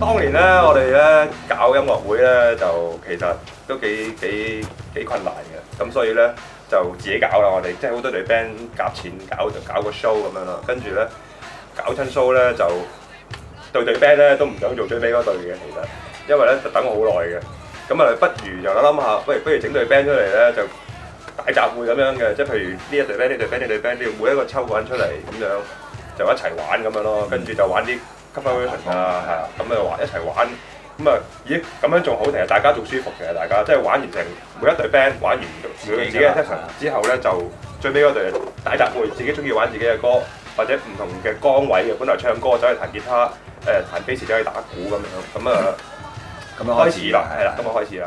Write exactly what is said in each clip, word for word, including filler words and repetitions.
當年咧，我哋咧搞音樂會咧，就其實都幾幾幾困難嘅。咁所以咧就自己搞啦，我哋即係好多隊 band 夾錢搞就搞個 show 咁樣啦。跟住咧搞親 show 咧就對隊 band 咧都唔想做最尾嗰隊嘅，其實因為咧就等我好耐嘅。咁啊，不如就諗下，不如不如整隊 band 出嚟咧，就大集會咁樣嘅，即係譬如呢一隊 band、呢隊 band、呢隊 band，你要每一個抽個人出嚟咁樣，就一齊玩咁樣咯。跟住就玩啲 cover version 啊，係啊，咁啊玩一齊玩，咁啊咦咁樣仲好，其實大家仲舒服嘅，大家即係玩完成每一隊 band 玩完每個自己嘅 section 之後咧，就最尾嗰隊大集會，自己中意玩自己嘅歌，或者唔同嘅崗位嘅，本來唱歌走去彈吉他，誒彈 bass 走去打鼓咁樣，咁啊咁樣開始啦，係啦，咁啊開始啦。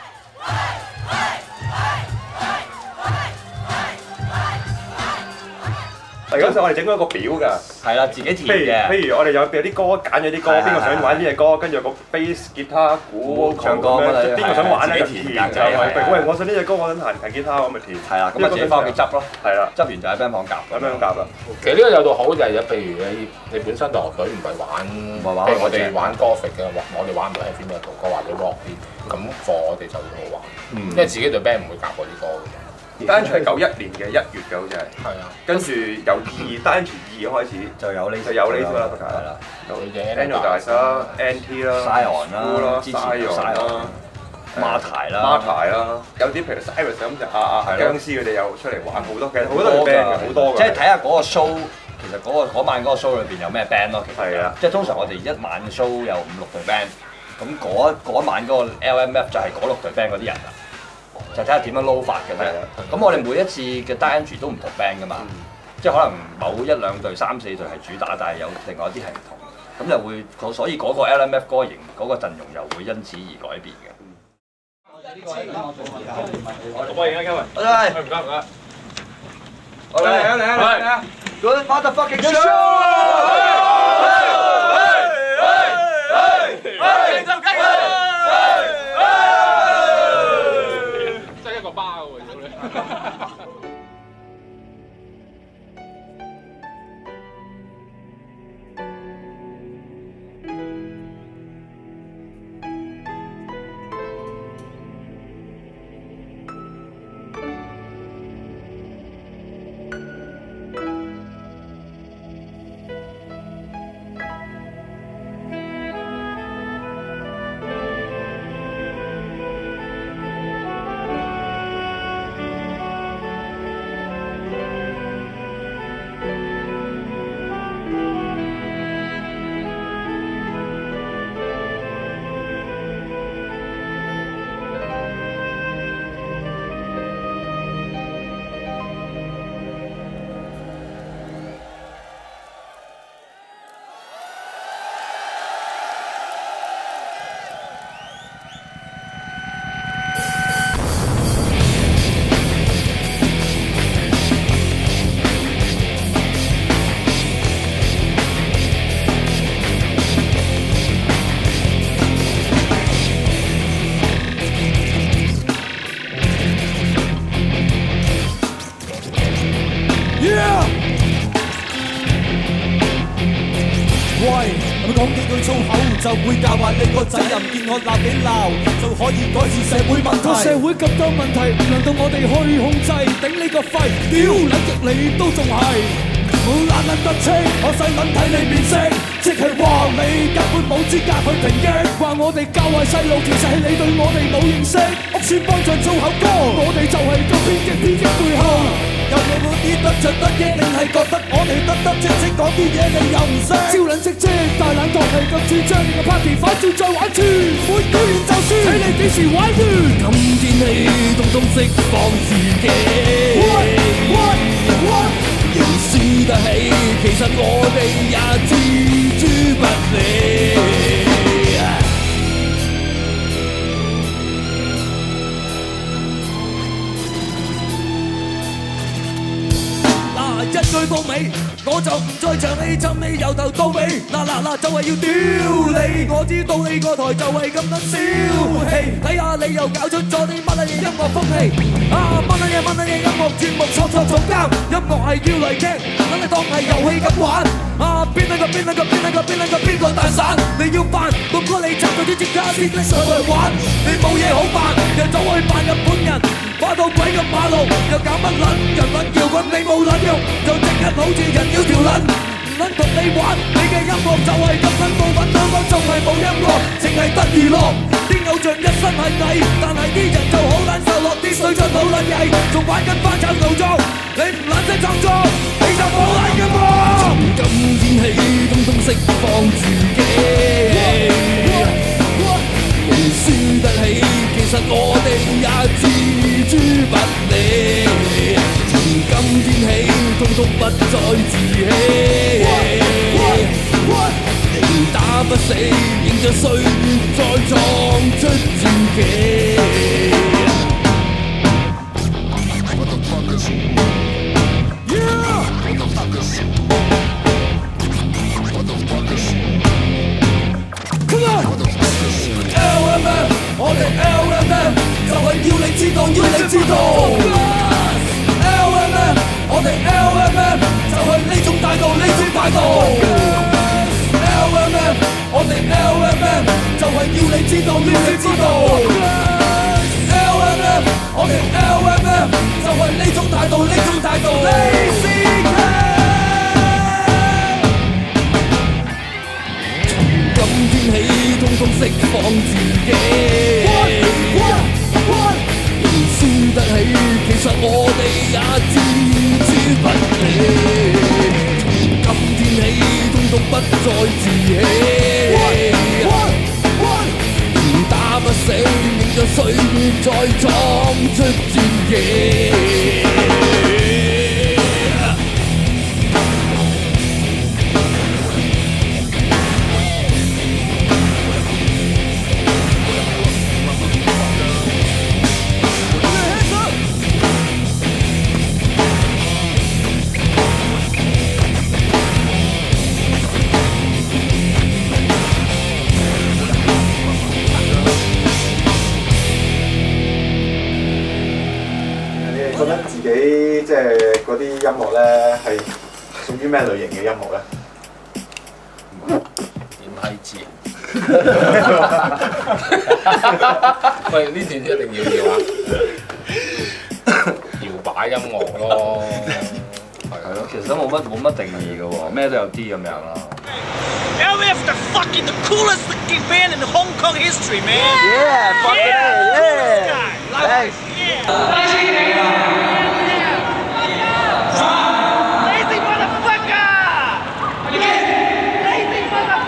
嗰陣時我哋整咗一個表㗎，係啦，自己填嘅。譬如我哋有有啲歌揀咗啲歌，邊個想玩呢隻歌，跟住有個 bass、吉他、鼓、唱歌咁樣，邊個想玩咧就填就係喂，我想呢隻歌，我想彈彈吉他，咁咪填。係啦，咁啊自己翻屋企執咯。係啦，執完就喺 band 房夾，咁樣夾啦。 其實呢個有道好就係，譬如你你本身隊樂隊唔係玩，譬如我哋玩 Gothic 嘅，我哋玩唔到 heavy metal 歌或者 rock 啲，咁課我哋就會好玩，因為自己隊 band 唔會夾嗰啲歌嘅。單場係九一年嘅一月嘅，好似係。係啊。跟住由二單場二開始就有呢就有呢個啦，係啦。有嘅 Angel 大啦 ，N T 啦 ，Sion 啦 ，Sion 啦 ，Marty 啦 ，Marty 啦，有啲譬如 Cyrus 咁就啊啊僵屍佢哋又出嚟玩好多，其實好多 band 嘅，好多嘅。即係睇下嗰個 show，其實嗰個嗰晚嗰個 show 裏邊有咩 band 咯，其實。係啊。即係通常我哋一晚 show 有五六隊 band，咁嗰嗰晚嗰個 L M F 就係嗰六隊 band 嗰啲人啦。就睇下點樣撈法嘅啫。咁我哋每一次嘅 entry 都唔同 band 噶嘛，嗯、即係可能某一兩隊、三四隊係主打，但係有另外一啲係唔同。咁就會，所以嗰個 L M F 歌型嗰、嗰個陣容又會因此而改變嘅。我幫而家 Kevin，好啦，唔該唔該。好嚟啊嚟啊嚟啊 ！Good motherfucking show！ 講幾句粗口就會教壞你個仔，任見我鬧幾鬧就可以改善社會問題。個社會咁多問題，唔輪到我哋去控制，頂你個肺，屌撚極你都仲係冇懶撚得清，我細撚睇你面色，即係話你根本冇資格去抨擊，話我哋教壞細路，其實係你對我哋冇認識。屋邨幫唱粗口歌，我哋就係個偏激偏激背後。有冇冇啲得着得益，定係覺得我哋得得戚戚講啲嘢你又唔識？招撚戚戚，大懶堂係咁主張，個 party 反照再玩轉，會表現就輸，睇你幾時玩完。咁天氣通通釋放自己，仍輸得起，其實我哋也置諸不理。一個最到尾，我就唔再唱呢陣你由頭到尾。嗱嗱嗱，就係要屌你！我知道你個台就係咁撚小氣，睇下你又搞出咗啲乜嘢音樂風氣啊！乜嘢乜嘢音樂節目錯錯錯交，音樂係要嚟聽，等你當係遊戲咁玩啊！邊兩個邊兩個邊兩個邊兩個邊個大散？你要扮，咁哥你插到啲即刻先拎上嚟玩，你冇嘢好扮，又走去扮日本人，霸到鬼咁馬路，又搞乜撚人撚搖滾，你冇撚用，就即刻好似人妖條撚，唔撚同你玩，你嘅音樂就係咁撚冇品，香港仲係冇音樂，淨係得娛樂，啲偶像一身係藝，但係啲人就好撚受落，啲水準好撚曳，仲玩緊翻炒造作，你唔撚識創作，你就冇撚嘅喎。從今天起，通通釋放自己。輸得起，其實我哋也自知不理。從今天起，通通不再自欺。仍打不死，迎着歲月再創出傳奇。我哋 L M F 就係要你知道，要你知道。L M F 我哋 L M F 就係呢種態度，呢種態度。L M F 我哋 L M F 就係要你知道，要你知道。L M F 我哋 L M F 就係呢種態度，呢種態度。從今天起，通通釋放自己。輸得起，其實我哋也自知不理。從今天起，通通不再自欺。仍打不死，迎着歲月再創出傳奇。 覺得自己即係嗰啲音樂咧係屬於咩類型嘅音樂咧？ 點閪知？喂，呢段一定要搖啊！搖擺音樂咯，係咯， 其實都冇乜冇乜定義嘅喎，咩都有啲咁樣啦。 L M F the fucking the coolest fucking band in Hong Kong history, man. Yeah, fucking yeah, yeah. Thanks. Lazy motherfucker! Lazy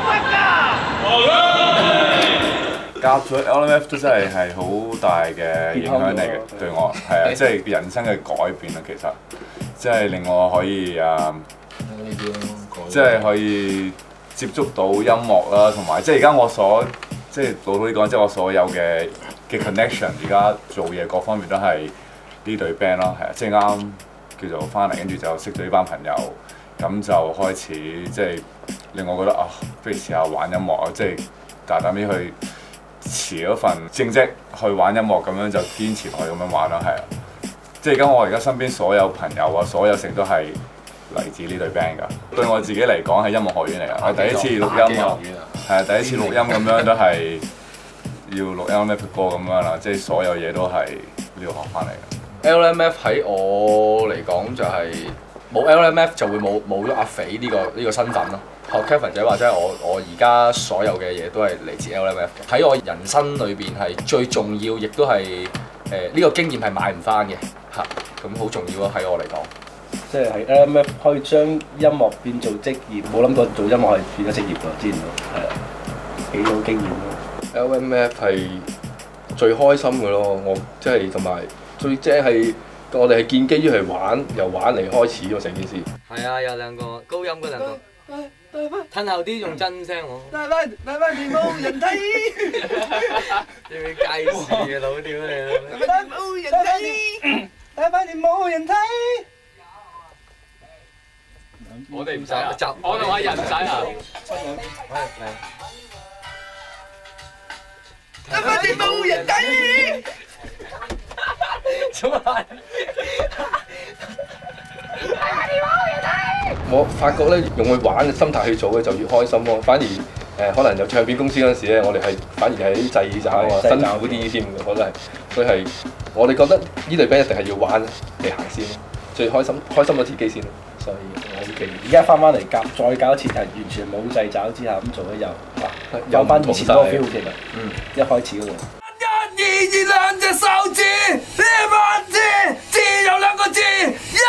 motherfucker! 夾咗 L M F 都真係係好大嘅影響嚟嘅，對我係啊，即係人生嘅改變啦。其實即係令我可以啊，即係可以接觸到音樂啦，同埋即係而家我所即係老實講，即係我所有嘅嘅 connection， 而家做嘢各方面都係呢隊 band 啦，係啊，即係啱叫做翻嚟，跟住就識咗呢班朋友，咁就開始即係令我覺得啊，不如試下玩音樂啊，即係大膽啲去辭咗份正職去玩音樂，咁樣就堅持落去咁樣玩啦，係啊，即係而家我而家身邊所有朋友啊，所有成都係嚟自呢隊 band 㗎。對我自己嚟講係音樂學院嚟㗎，我第一次錄音啊，係啊，第一次錄音咁樣都係要錄 L M F 嘅歌咁樣啦，即係所有嘢都係呢度學翻嚟嘅。 L M F 喺我嚟講就係冇 L M F 就會冇冇咗阿肥呢個呢個身份咯。學 Kevin 仔話齋，我我而家所有嘅嘢都係嚟自 L M F 嘅。喺我人生裏邊係最重要，亦都係誒呢個經驗係買唔翻嘅嚇，咁好重要咯喺我嚟講。 即係喺 L M F 可以將音樂變做職業，冇諗過做音樂係變咗職業㗎，之前都係啊，幾好經驗咯。 L M F 係最開心嘅咯，我即係同埋最即係我哋係建基於係玩，由玩嚟開始喎成件事。 係啊，有兩個高音嗰兩個。褪後啲用真聲喎。大班大班電冇人睇。你咪計時嘅老屌你。大班冇人睇。大班電冇人睇。 我哋唔使啊，我同阿仁唔使啊。 得翻啲冇人睇。 做乜？ 我發覺咧，用去玩嘅心態去做嘅就越開心咯。反而誒、呃，可能有唱片公司嗰陣時咧，我哋係反而係啲製找啊，辛苦啲添嘅，我覺得係。所以係我哋覺得呢隊 band 一定係要玩嚟行先，最開心開心咗自己先。所以我 OK。 而家翻翻嚟夾，再搞一次係完全冇掣肘之下咁做咧，又哇有翻以前嗰個 feel 其實。嗯，一開始嗰度。 一、二、二兩隻手指，呢萬字，字有兩個字，一。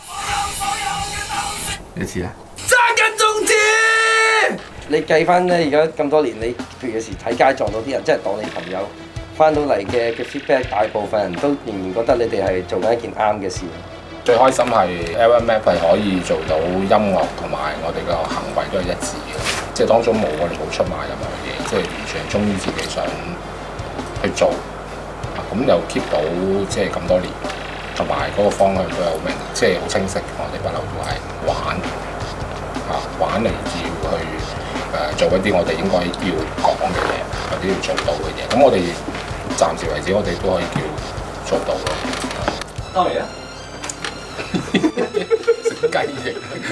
你知咧？ 揸緊中指。 你計翻咧，而家咁多年，你譬如有時睇街撞到啲人，真係當你朋友，翻到嚟嘅嘅 feedback， 大部分人都仍然覺得你哋係做緊一件啱嘅事。 最開心係 L M F 係可以做到音樂同埋我哋嘅行為都係一致嘅，即係當中冇我哋冇出賣任何嘢，即係完全係忠於自己想去做，咁又 keep 到即係咁多年。同埋嗰個方向都係好明，即係好清晰。我哋不嬲都係玩啊，玩嚟要去誒、呃、做一啲我哋應該要講嘅嘢，或者要做到嘅嘢。咁我哋暫時為止，我哋都可以叫做到咯。 當然啊， 食雞翼，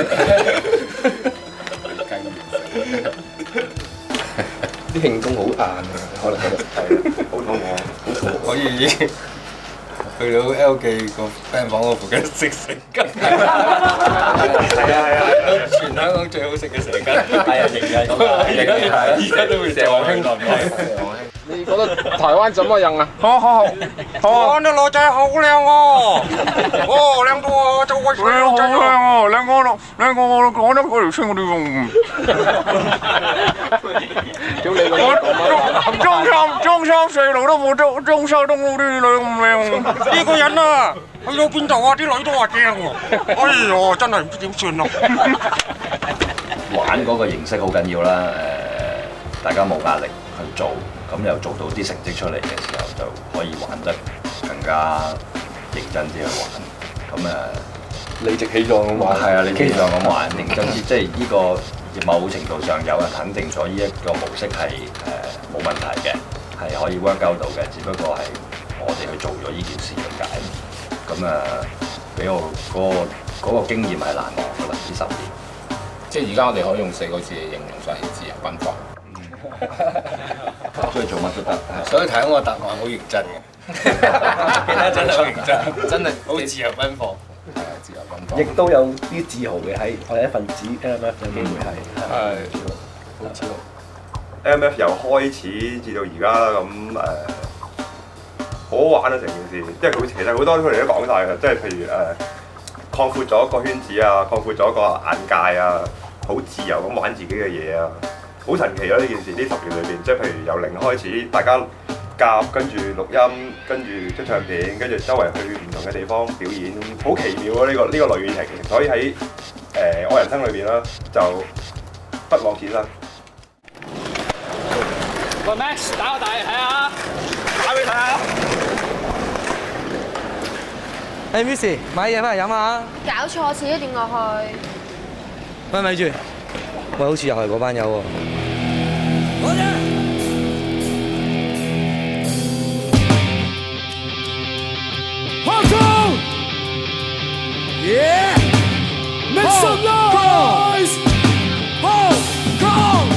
啲慶功好晏啊，可能覺得係好肚餓，好肚餓， 可以。去到 L 記個 band 房嗰附近食蛇羹，係啊係啊， 全香港最好食嘅蛇羹，係啊，型嘅， 而家而家都會蛇王兄來。你覺得台灣怎麼樣啊？ 好好好，好啊！啲女仔好靚喎，哦靚到啊，就鬼死靚仔啊！靚過咯，靚過我講得嗰條村我哋用。 屌你個！ 我中三中三四路都冇中中山東路啲女咁靚，呢個人啊去到邊度啊？啲女都話正喎，哎呦真係唔知點算咯。 玩嗰個形式好緊要啦，誒，大家冇壓力去做。咁又做到啲成績出嚟嘅時候，就可以玩得更加認真啲去玩。咁誒， 理直氣壯咁玩。 係啊，理直氣壯咁玩，認真啲，即係呢個某程度上有人肯定咗呢一個模式係誒冇問題嘅，係可以 work out 到嘅。只不過係我哋去做咗呢件事咁解。咁誒，俾我嗰個嗰個經驗係難忘㗎啦，呢十年。 即係而家我哋可以用四個字嚟形容就係自由奔放。 中意做乜都得， 所以睇我答案好認真嘅，其他真係好認真，真係好自由奔放， 係啊，自由奔放。 亦都有啲自豪嘅喺我哋一份子 L M F 嘅機會係， 係好自豪。 L M F 由開始至到而家啦，咁誒好好玩啊成件事，即係佢其實好多佢哋都講晒㗎，即係譬如誒擴闊咗個圈子啊，擴闊咗個眼界啊，好自由咁玩自己嘅嘢啊。好神奇咯！呢件事呢十年裏邊，即係譬如由零開始，大家夾，跟住錄音，跟住出唱片，跟住周圍去唔同嘅地方表演，好奇妙啊！呢、呢個呢、呢個旅程，所以喺誒、呃、我人生裏邊啦，就不枉此生。 喂 Max， 打個大睇下，打俾你睇下。 誒 Miss， 買嘢翻嚟飲下。 搞錯，遲咗點落去。 喂，咪住。喂，好似又係嗰班友喎。 Yeah! Make some noise! Hong Kong!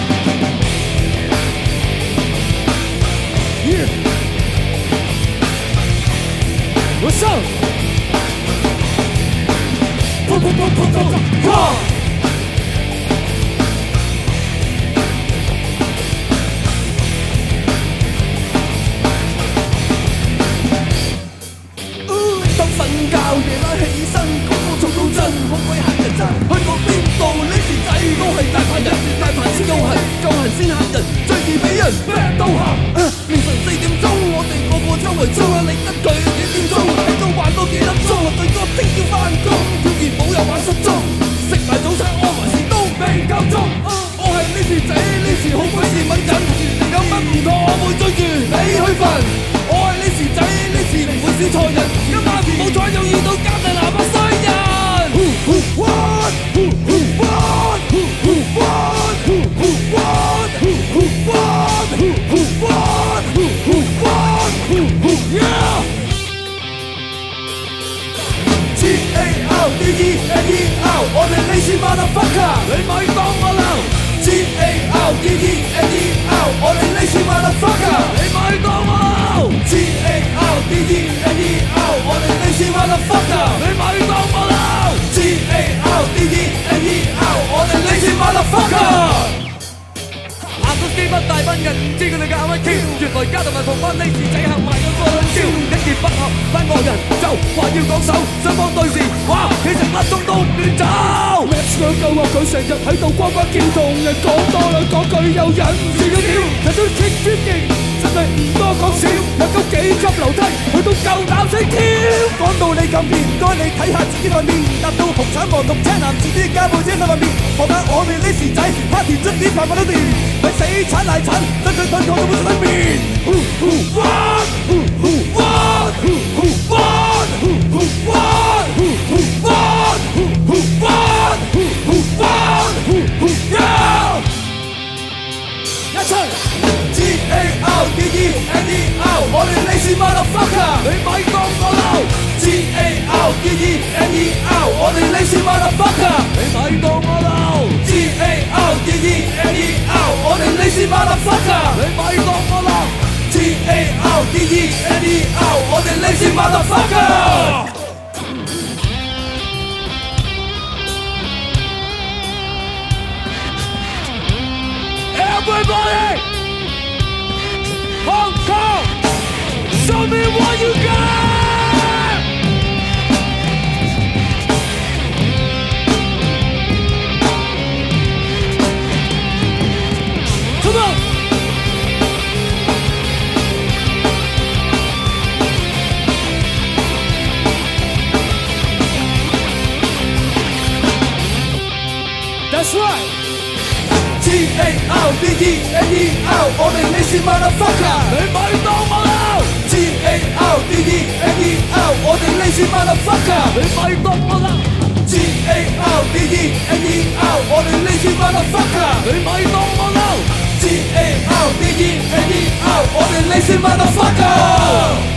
Yeah! What's up? Pum pum pum pum pum pum!瞓覺夜晚起身，個個嘈到震，好鬼嚇人真。去過邊度呢時仔都係大把人，大凡先夠痕，夠痕先嚇人，最易俾人 back 到行。凌晨四點鐘，我哋個個周圍衝啊，理得佢幾點鐘，喺度玩多幾粒鐘，對個聽朝翻工，跳完舞又玩失蹤，食埋早餐安還是都未夠鐘。我係呢時仔，呢時好鬼事敏感，有乜唔妥我會追住你去瞓。我係呢時仔，呢時唔會少錯人，今晚唔好彩又遇到加大拿把衰人。 motherfucker，你咪當我流。G A R D E N E R， 我哋呢次 motherfucker，你咪當我流。G A R D E N E R， 我哋呢次 motherfucker，你咪當我流。G A R D E N E R， 我哋呢次 motherfucker。行到機不大班人唔知佢哋搞乜 Q， 原來家同埋同班呢時仔行埋個個兩招，一言不合班惡人就話要講手，雙方對視，哇其實乜鐘都唔亂走。Max 佢夠惡，佢成日喺度呱呱叫，同人講多兩講句又忍唔住嘅屌，人都傾專勁，真係唔多講少，有夠幾級樓梯佢都夠膽死跳。講到你咁面，唔該你睇下自己塊面，搭到紅橙黃綠青藍紫啲加布姐喺塊面，學下我哋呢時仔，party 捽啲飯飯都掂。死產賴產，真佢對抗到冇對面。What? What? What? What? What? What? Yeah! 一齊 G A R D E N E R， 我哋呢次 motherfucker， 你咪當我流。G A R D E N E R， 我哋呢次 motherfucker， 你咪當我流。G A R D E N E R， 我哋呢次 motherfucker， 你咪當我流。G A R D E N E R， 我哋呢次 motherfucker。Everybody, Hong Kong, show me what you got. Come on. That's right. G A R D E N E R， 我哋呢次 motherfucker， 你咪當我流。G A R D E N E R， 我哋呢次 motherfucker， 你咪當我流。G A R D E N E R， 我哋呢次 motherfucker， 你咪當我流。G A R D E N E R， 我哋呢次 motherfucker。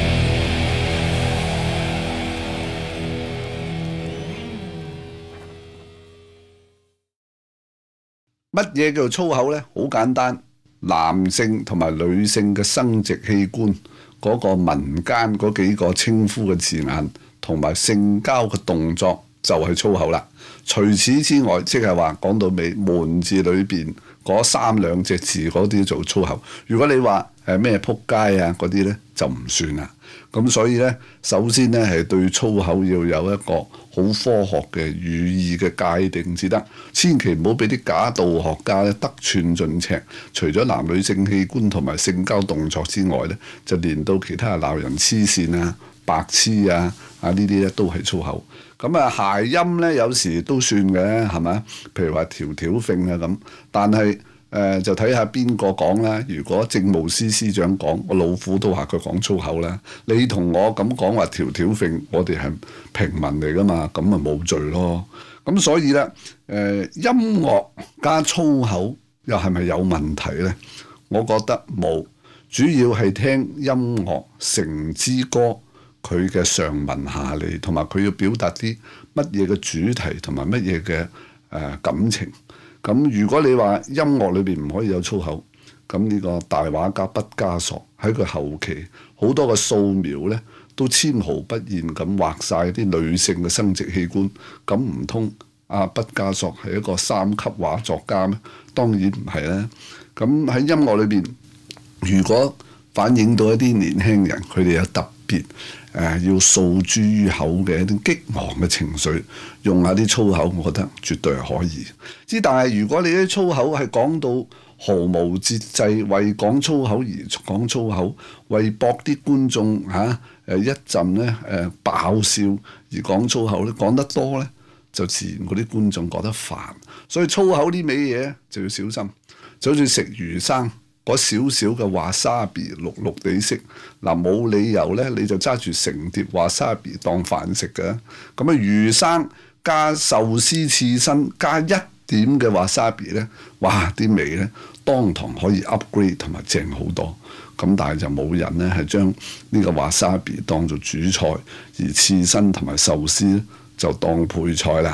乜嘢叫做粗口呢？好簡單，男性同埋女性嘅生殖器官嗰個民間嗰幾個稱呼嘅字眼，同埋性交嘅動作就係粗口啦。除此之外，即係話講到尾門字裏邊嗰三兩隻字嗰啲做粗口。如果你話誒咩撲街啊嗰啲呢，就唔算啦。咁所以呢，首先呢係對粗口要有一個好科學嘅語義嘅界定至得，千祈唔好俾啲假道學家咧得寸進尺。除咗男女性器官同埋性交動作之外呢，就連到其他鬧人黐線啊、白痴啊啊呢啲咧都係粗口。咁啊諧音咧有時都算嘅，係咪？譬如話條條揈啊咁，但係誒、呃、就睇下邊個講啦。如果政務司司長講，我老虎都話佢講粗口啦。你同我咁講話條條揈，我哋係平民嚟噶嘛，咁咪冇罪咯。咁所以咧誒、呃、音樂加粗口又係咪有問題咧？我覺得冇，主要係聽音樂成支歌。佢嘅上文下理，同埋佢要表達啲乜嘢嘅主題，同埋乜嘢嘅誒感情。咁如果你話音樂裏邊唔可以有粗口，咁呢個大畫家畢加索喺佢後期好多嘅素描咧，都纖毫不現咁畫晒啲女性嘅生殖器官。咁唔通阿畢加索係一個三級畫作家咩？當然唔係啦。咁喺音樂裏邊，如果反映到一啲年輕人，佢哋有特別誒、呃、要訴諸於口嘅一啲激昂嘅情緒，用下啲粗口，我覺得絕對係可以。之但係如果你啲粗口係講到毫無節制，為講粗口而講粗口，為博啲觀眾嚇誒、啊、一陣咧誒爆笑而講粗口咧，講得多咧就自然嗰啲觀眾覺得煩。所以粗口呢味嘢就要小心，就好似食魚生。嗰少少嘅華沙比綠綠地色，嗱冇理由咧，你就揸住成碟華沙比當飯食嘅。咁啊魚生加壽司刺身加一點嘅華沙比咧，哇啲味咧當堂可以 upgrade 同埋正好多。咁但係就冇人咧係將呢個華沙比當做主菜，而刺身同埋壽司咧就當配菜啦。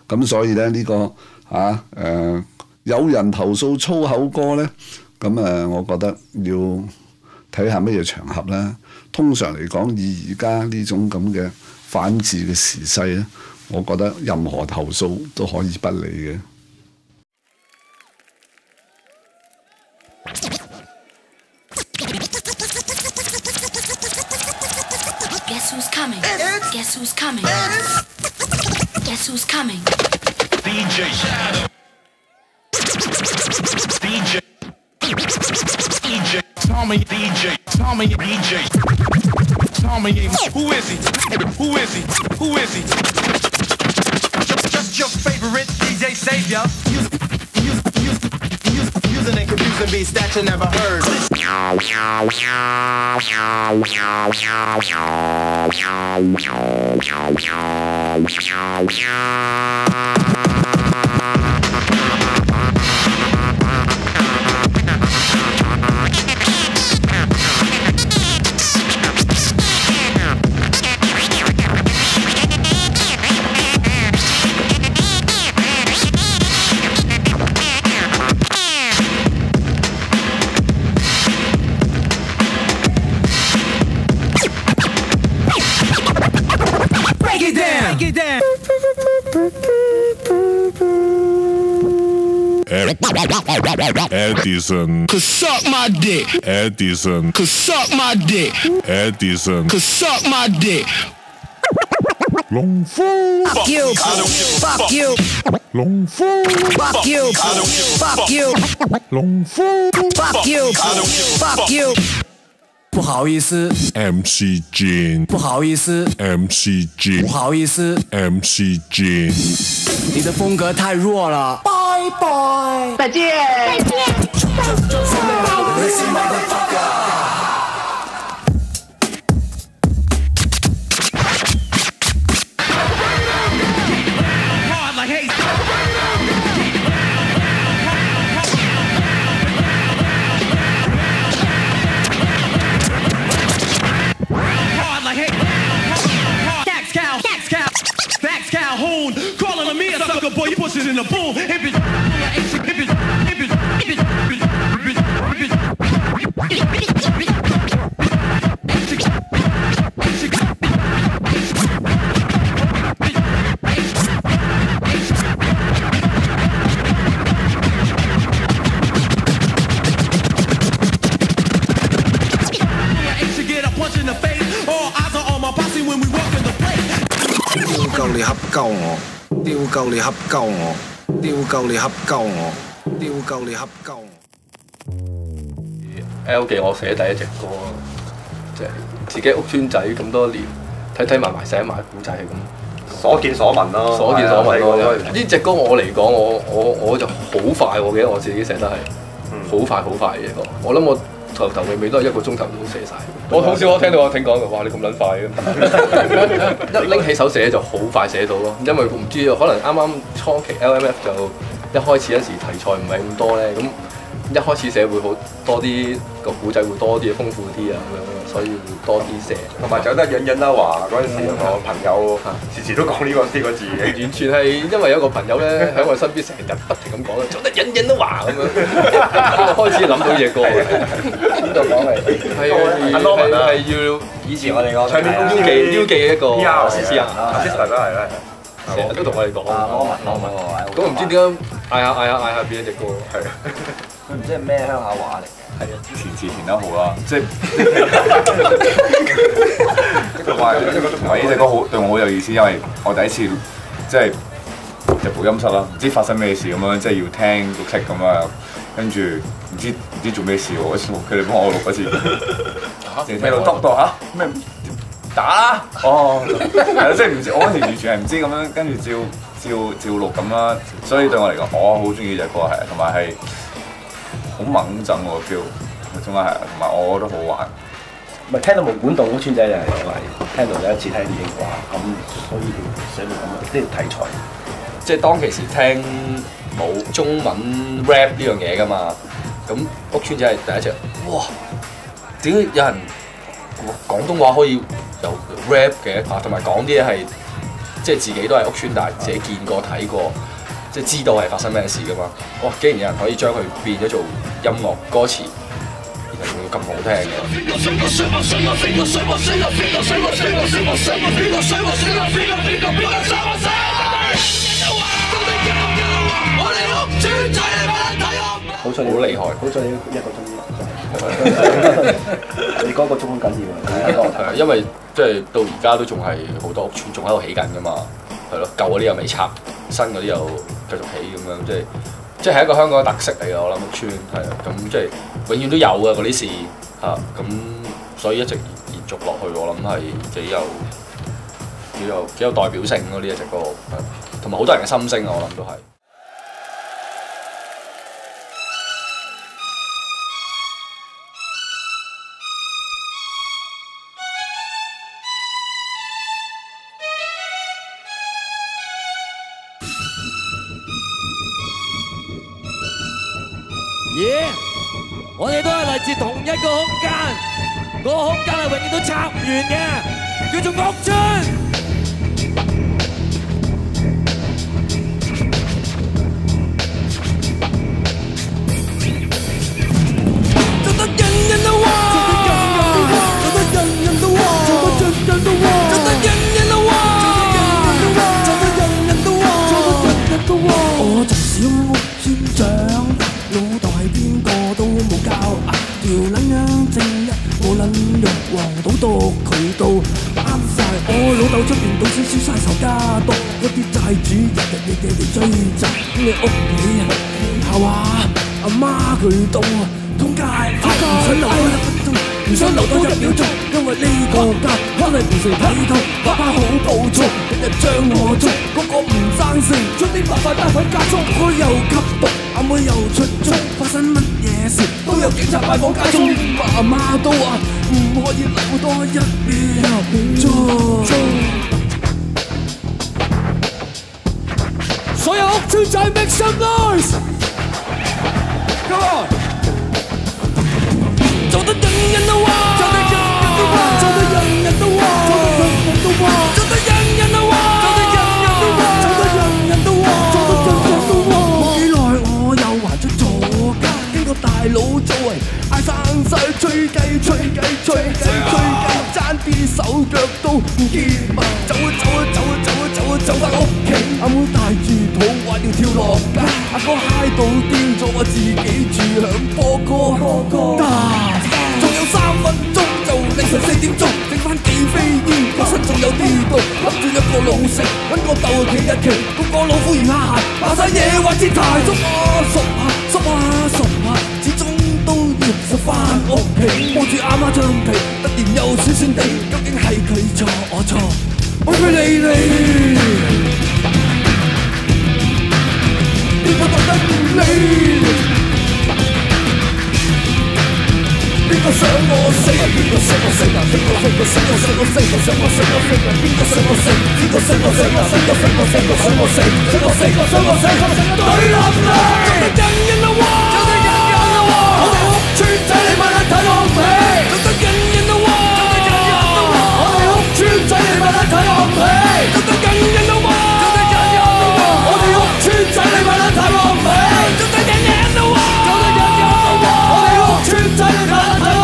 咁所以咧呢、呢個啊誒、呃、有人投訴粗口歌咧，咁誒、呃、我覺得要睇下乜嘢場合啦。通常嚟講，以而家呢種咁嘅反智嘅時勢咧，我覺得任何投訴都可以不理嘅。 Guess who's coming? Guess who's coming? Guess who's coming? D J Shadow. D J. D J. Tommy. D J. Tommy. D J. Tommy. Who is he? Who is he? Who is he? Just, just your favorite D J savior. Using, using, using, using, using and confusing beats that you never heard. Edison could suck my dick. Edison could suck my dick. Edison could suck my dick. Long fool. Fuck you. Fuck you. Long fool. Fuck you. Fuck you. Long fool. Fuck you. Fuck you. 不好意思 ，M C Jin。 不好意思 ，M C Jin。 不好意思 ，M C Jin。 你的风格太弱了。拜拜， 再见。再见。 Calhoun, calling me a sucker boy, you push it in the boom. Hip it, hip it, hip it, hip it, hip get a punch in the face. All eyes are on my posse when we walk in the place. 屌鳩你恰鳩我，屌鳩你恰鳩我，屌鳩你恰鳩我，屌鳩你恰鳩我。 L 記我寫第一隻歌，即係自己屋村仔咁多年，睇睇埋埋寫埋古仔咁。 所見所聞咯， 所見所聞咯。呢隻歌我嚟講，我我我就好快，我記得我自己寫得係好快好快嘅歌。我諗我頭頭尾尾都係一個鐘頭都寫晒。我好少我聽到我聽講嘅，哇！你咁撚快嘅，一拎起手寫就好快寫到咯。因為唔知可能啱啱初期 L M F 就一開始嗰時題材唔係咁多咧，咁一開始寫會好多啲個古仔會多啲，豐富啲啊咁樣，所以會多啲寫。 同埋走得引引啦話嗰陣時有個朋友時時都講呢個呢個字嘅， 完全係因為有個朋友咧喺我身邊成日不停咁講啦，走得引引都話咁樣，開始諗到隻歌。 邊度講嚟？ 係阿 Norman 啊，係要以前我哋個唱片公司記標記嘅一個 P R 啊 ，assistant 都係啦， 成日都同我哋講。 啊 Norman Norman 個位。 咁唔知點解嗌下嗌下嗌下邊一隻歌？ 係啊。 佢唔知係咩鄉下話嚟嘅。 係啊，填詞填得好啦，即係同埋同埋呢隻歌好對我好有意思，因為我第一次即係入播音室啦，唔知發生咩事咁樣，即係要聽個 click 咁啊，跟住唔知唔知做咩事喎，佢哋幫我錄嗰次，咩錄篤到嚇咩打啦，哦係啦，即係唔知我嗰時完全係唔知咁樣，跟住照照照錄咁啦，所以對我嚟講，我好中意呢隻歌係，同埋係。好猛震喎 feel， 中間係，同埋我覺得好玩。 咪聽到毛管戙屋村仔就係話聽到有一次聽電影話咁，所以寫到咁啊，呢條題材。 即係當其時聽冇中文 rap 呢樣嘢㗎嘛，咁屋村仔係第一隻，哇！點解有人廣東話可以有 rap 嘅？啊，同埋講啲嘢係即即係自己都係屋村，但係自己見過睇過，即係知道係發生咩事噶嘛。哇！竟然有人可以將佢變咗做音樂歌詞，然後仲要咁好聽嘅。 好彩好厲害， 好彩你一個鐘。你嗰個鐘好緊要啊！ 係啊，因為即係到而家都仲係好多屋村仲喺度起緊㗎嘛，係咯，舊嗰啲又未拆，新嗰啲又繼續起咁樣，即係即係一個香港嘅特色嚟㗎。我諗屋村係啊，咁即係永遠都有㗎嗰啲事嚇，咁所以一直延續落去，我諗係幾有幾有幾有代表性咯呢一隻歌，同埋好多人嘅心聲啊，我諗都係。 耶！我哋都係嚟自同一個空間，嗰個空間係永遠都拆唔完嘅，叫做屋村。做得人人都旺，做得人人都旺，做得人人都旺，做得人人都旺，做得人人都旺，做得人人都旺。我從小屋村長大。老豆係邊個都冇教啊！條撚樣正一，無論玉皇賭毒渠道啱晒。我老豆出邊賭錢燒晒仇家多，嗰啲債主日日夜夜嚟追債。你屋企人係話阿媽佢賭啊，通街唔想留多一分鐘，唔想留多一秒鐘，因為呢個家可能唔成睇到，爸爸好暴躁，日日將我捉，個個唔生性，將啲麻煩帶返家中，我又吸毒。阿妹又出租，發生乜嘢事都有警察拜訪家中，媽媽都話唔可以留多一秒鐘。所有屋村仔 make some noise！Come on！ 做得人人都旺，做得人人都旺，做得人人都旺，做得人人都旺，做得人人都旺，做得人人都旺，做得人人都旺。冇幾耐我又還出咗家，經過大佬周圍嗌生晒吹雞吹雞吹雞吹雞，爭啲手腳都唔見埋，走啊走啊走啊走啊走啊走返屋企，阿妹帶住肚話要跳落街，阿哥嗨到癲咗話自己住響波哥，仲有三分鐘就凌晨四點鐘，剩翻幾飛煙，個身仲有啲毒，諗住一個老食，揾個竇企一企，個個老虎魚蝦蟹，話晒嘢話節台，縮啊縮啊縮啊縮啊，始終都要實翻屋企，望住阿媽張被，突然又酸酸地，究竟係佢錯我錯，愛佢理你，邊個覺得你？邊個想我死？邊個想我死？邊個邊個想我死？我死我想我死我死邊個想我死？邊個想我死？邊個想我死？邊個想我死？想我死我想我死對冧你！做得人人都旺，做得人人都旺，我哋屋村仔你咪嚟睇我皮！做得人人都旺，做得人人都旺，我哋屋村仔你咪嚟睇我皮！做得人人都旺，做得人人都旺，我哋屋村仔你咪嚟睇我皮！做得人人都旺，做得人人都旺，我哋屋村仔你咪嚟睇我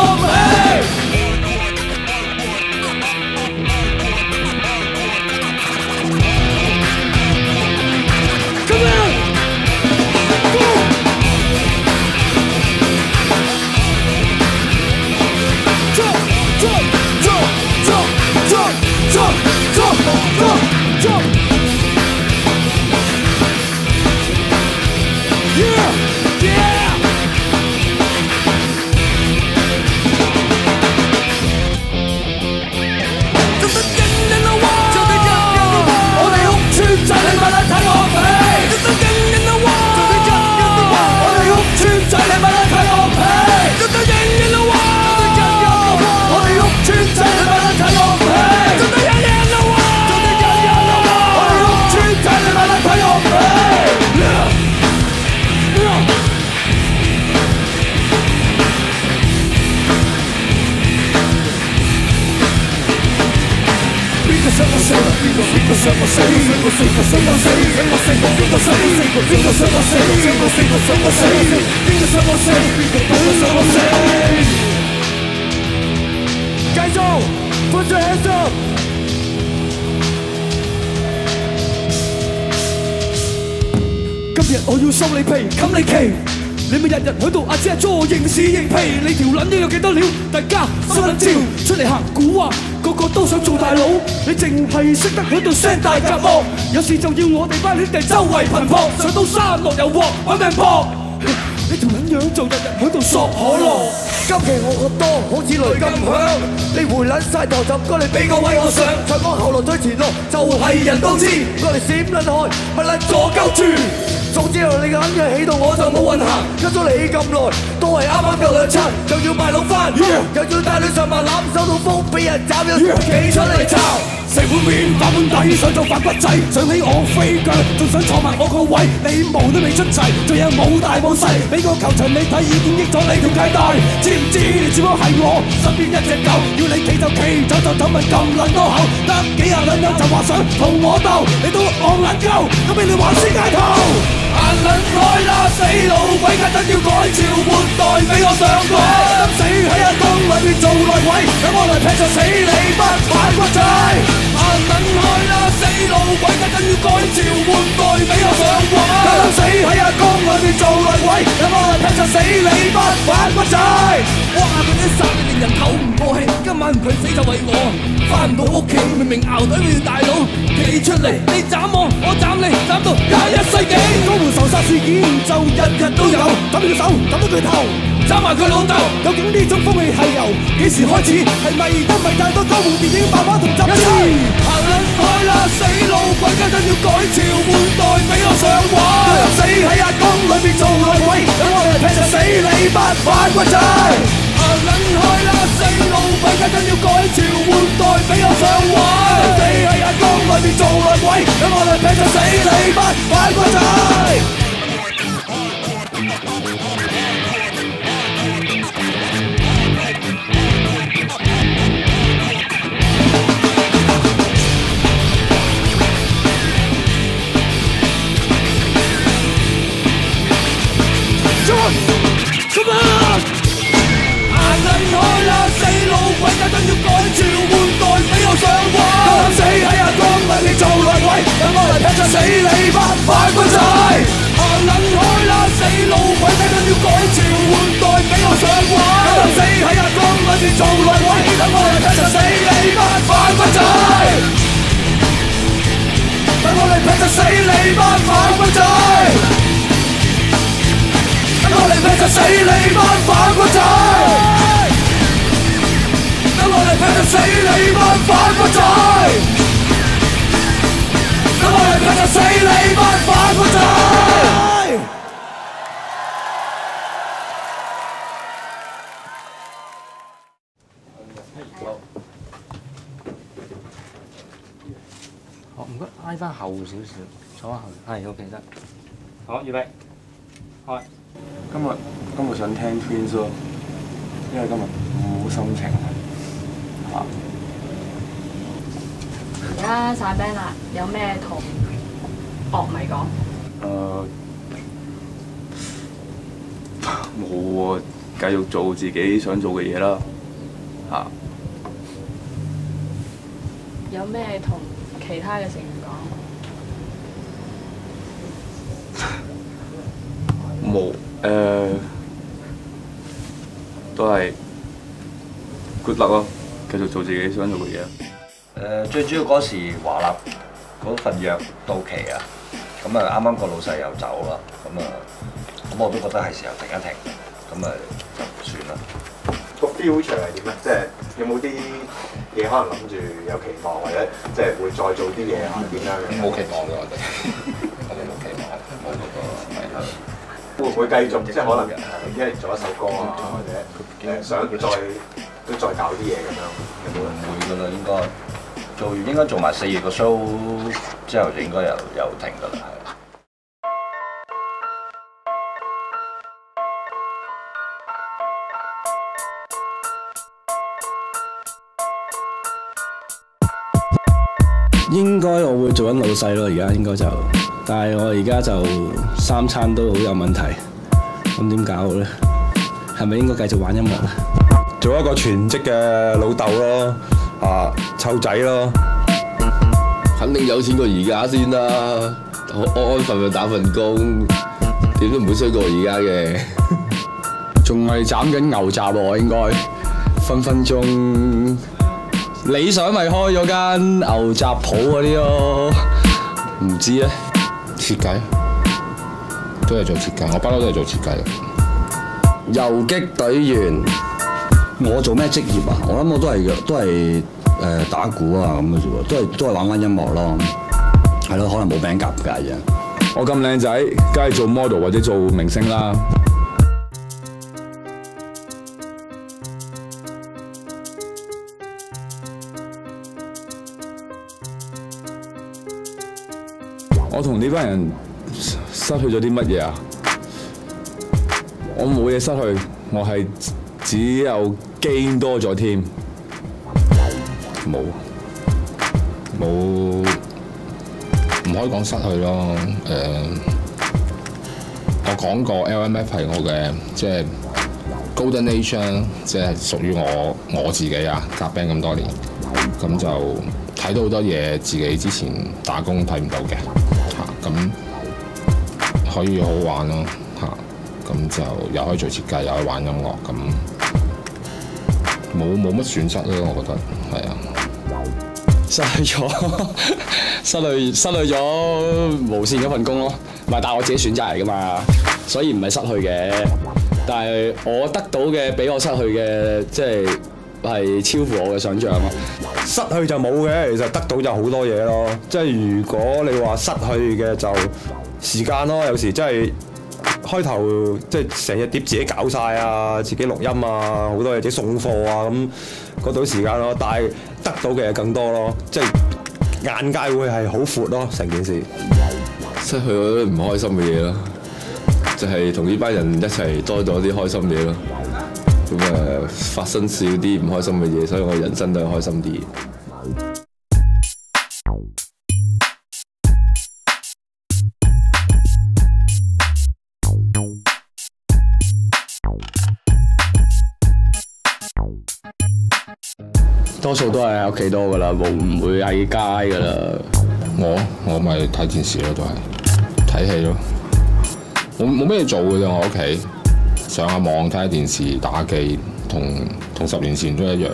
皮！Come on! 死？邊個想我想我死？邊個想我邊個死？邊個想我死？邊個邊個想我死？邊個想我死？邊個邊個想我死？繼續 ，put your hands up。今日我要收你皮，冚你旗。你咪日日喺度阿姐做刑事認皮，你條撚嘢有幾多料？大家收撚照，出嚟行古惑，個個都想做大佬。你淨係識得喺度聲大夾惡，有事就要我哋班兄弟周圍頻撲，上到山落油鑊揾命搏。你條撚樣就日日喺度索可樂。今期我個多好似雷咁響，你回撚晒頭就唔該你俾個位我上，唱歌後來推前路就係人都知，過嚟閃撚開咪撚左鳩住。總之你個撚嘢起到我就冇運行，跟咗你咁耐都係啱啱夠兩餐，又要賣老翻， yeah. 又要帶你上馬攬收到風俾人斬，又企出嚟炒。食碗面反碗底，想做反骨仔，想起我飛腳，仲想坐埋我個位，你毛都未出齊，仲有冇大冇細，俾個球場你睇已經益咗你條契帶，知唔知你只不過係我身邊一隻狗，要你企就企，走就走咪咁撚多口，得幾廿撚友就話想同我鬥，你都戇撚鳩，咁俾你玩先街頭。行撚開啦，死老鬼，家陣要改朝換代，俾我上位。死喺一缸裏邊做內鬼，等我嚟劈就死你班反骨仔。行撚開啦，死老鬼，家陣要改朝換代，俾我上位。死喺一缸裏邊做內鬼，等我嚟劈就死你班反骨仔。哇！嗰啲殺你令人透唔過氣，今晚佢死就為我，翻唔到屋企，明明熬隊要大佬企出嚟，你斬我，我斬你，斬到廿一世紀。仇殺事件就日日都有，斬佢手，斬咗佢頭，斬埋佢老豆。究竟呢種風氣係由幾時開始？係咪因為太多江湖電影爸爸同雜誌？行撚開啦，死老鬼，家陣要改朝換代，俾我上位。死喺一缸裏邊做內鬼，等我嚟劈就死你班反骨仔。行撚開啦，死老鬼，家陣要改朝換代，俾我上位。死喺一缸裏邊做內鬼，等我嚟劈就死你班反骨仔。Come on！ 行撚開啦，死老鬼，家陣要改朝換代，俾我上位。死喺一缸裏邊做內鬼，等我嚟劈就死你班反骨仔。行撚開啦，死老鬼，家陣要改朝換代，俾我上位。死喺一缸裏邊做內鬼，等我嚟劈就死你班反骨仔。等我嚟劈就死你班反骨仔。等我嚟劈就死你班反骨仔，等我嚟劈就死你班反骨仔，等我嚟劈就死你班反骨仔。好，唔該，挨翻後少少，坐翻後，係 OK 得。好，預備，開。 今日今日想聽 Twins 咯，因為今日冇心情嚇。 而家晒 band 啦，有咩同樂迷講？ 誒冇喎，繼續做自己想做嘅嘢啦嚇。 有咩同其他嘅成員講？ 冇誒，都係 good luck 咯，繼續做自己想做嘅嘢。 誒最主要嗰時華納嗰份約到期啊，咁啊啱啱個老細又走啦，咁啊咁我都覺得係時候停一停，咁啊就算啦。 個 future 係點咧？即係有冇啲嘢可能諗住有期望，或者即係會再做啲嘢啊？點樣嘅？ 冇期望嘅我哋，我哋冇期望，冇嗰個係。 會唔會繼續即係可能一係做一首歌啊，或者誒想再都再搞啲嘢咁樣？有冇人會㗎啦，應該做完應該做埋四月個 show 之後就應該又又停㗎啦，係。 應該我會做緊老細咯，而家應該就，但係我而家就三餐都好有問題，咁點搞咧？係咪應該繼續玩音樂咧？ 做一個全職嘅老豆咯，啊湊仔咯， 肯定有錢過而家先啦，安安分分打份工，點都唔會衰過而家嘅。 仲係斬緊牛雜喎，應該分分鐘。理想咪開咗間牛雜鋪嗰啲咯，唔知咧。 設計都係做設計，我不嬲都係做設計嘅。 遊擊隊員， 我做咩職業啊？我諗我都係都係誒、呃、打鼓啊咁嘅啫喎，都係都係玩翻音樂咯。係咯，可能冇名夾㗎啫。 我咁靚仔，梗係做 model 或者做明星啦。我同呢班人失去咗啲乜嘢啊？我冇嘢失去，我係只有 gain 多咗添。 冇冇唔可以講失去咯。誒、呃，我講過 L M F 係我嘅即係 Golden Age 啦，即係屬於我我自己啊，夾 band 咁多年，咁就睇到好多嘢，自己之前打工睇唔到嘅。咁可以好好玩咯嚇，咁就又可以做設計，又可以玩音樂，咁冇冇乜損失咯，我覺得係啊。 失去咗，失去失去咗無線嗰份工咯，唔係，但係我自己選擇嚟噶嘛，所以唔係失去嘅。但係我得到嘅比我失去嘅，即係係超乎我嘅想像咯。 失去就冇嘅，其實得到就好多嘢咯。即係如果你話失去嘅就時間咯，有時真係開頭即係成日碟自己搞晒啊，自己錄音啊，好多嘢自己送貨啊咁，嗰度時間咯。但係得到嘅嘢更多咯，即係眼界會係好闊咯，成件事。 失去咗啲唔開心嘅嘢咯，就係同呢班人一齊多咗啲開心嘢咯。咁啊，發生少啲唔開心嘅嘢，所以我人生都係開心啲。 多數都係喺屋企多噶啦，冇唔會喺街噶啦。 我我咪睇電視咯，都係睇戲咯。冇冇咩做嘅啫，我屋企。上下網睇下電視打機，同同十年前都一樣。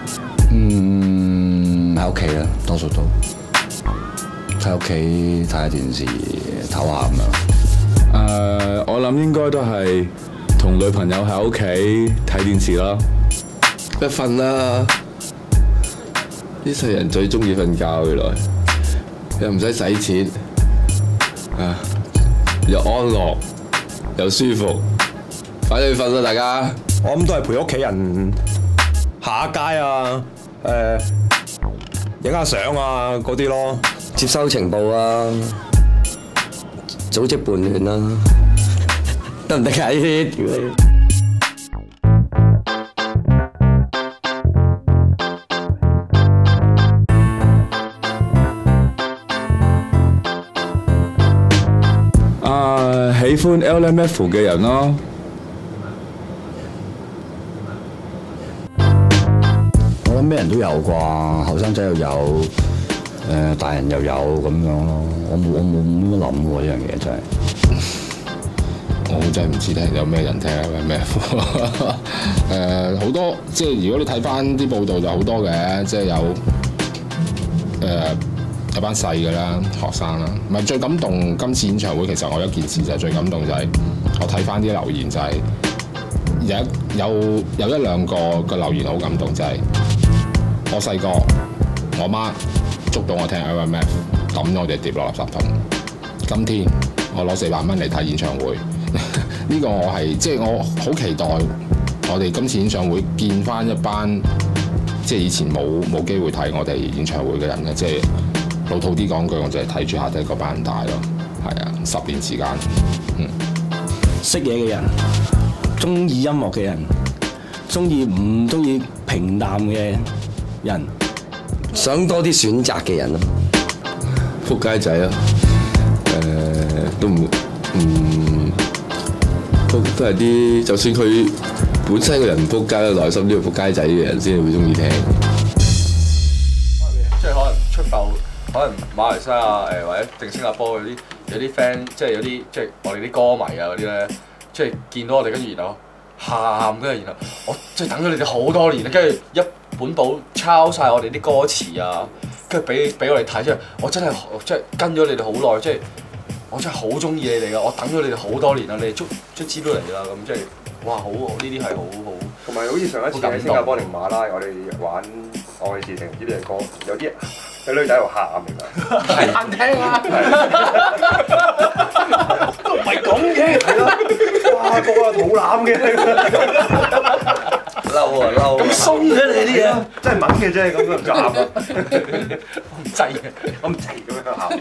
嗯，喺屋企啦，多數都喺屋企睇下電視，唞下咁樣。 誒、uh, 我諗應該都係同女朋友喺屋企睇電視啦， 一瞓啦。呢世人最中意瞓覺，原來又唔使使錢，啊又安樂又舒服。快啲去瞓啦，大家！ 我諗都係陪屋企人行下街啊，誒影下相啊嗰啲咯， 接收情報啊，組織叛亂啦，得唔得㗎？呢啲啊，喜歡 L M F 嘅人咯。 咩人都有啩，後生仔又有，誒、呃、大人又有咁樣咯。我冇我冇乜諗喎，呢樣嘢真係。 我真係唔知聽有咩人聽啊咩？誒好多即係如果你睇翻啲報道就好多嘅，即係有誒、呃、有班細嘅啦，學生啦。唔係最感動今次演唱會，其實我有一件事就係最感動就係我睇翻啲留言就係、是、有一有有一兩個嘅留言好感動就係、是。我細個，我媽捉到我聽 L M F， 抌我哋碟落垃圾桶。今天我攞四百蚊嚟睇演唱會，呢個我係即係我好期待我哋今次演唱會見翻一班即係以前冇冇機會睇我哋演唱會嘅人咧，即係老土啲講句，我就係睇住下低個班大咯。係啊，十年時間，嗯， 識嘢嘅人，中意音樂嘅人，中意唔中意平淡嘅人， 想多啲選擇嘅人咯。 撲街仔咯，誒、都唔唔都都係啲，就算佢本身個人唔撲街，內心都要撲街仔嘅人先會中意聽。 即係可能出埠，可能馬來西亞誒、或者定新加坡嗰啲有啲 friend，即係有啲即係我哋啲歌迷啊嗰啲咧，即係見到我哋跟住然後喊，跟住然後我即係等咗你哋好多年啦，跟住一本簿抄晒我哋啲歌詞啊，跟住俾俾我哋睇，即係我真係即係跟咗你哋好耐，即係我真係好中意你哋噶，我等咗你哋好多年啦，你哋卒卒之都嚟啦，咁即係哇好呢啲係好好。 同埋好似上一次喺新加坡定馬拉，我哋玩愛是城市呢隻歌，有啲有女仔喺度喊其實。 難聽啊！ 都唔係咁嘅，係咯，哇個個肚腩嘅， 嬲啊嬲！ 咁鬆嘅你啲嘢，真係猛嘅啫，咁樣就喊啦。 我唔制嘅， 我唔制咁樣喊。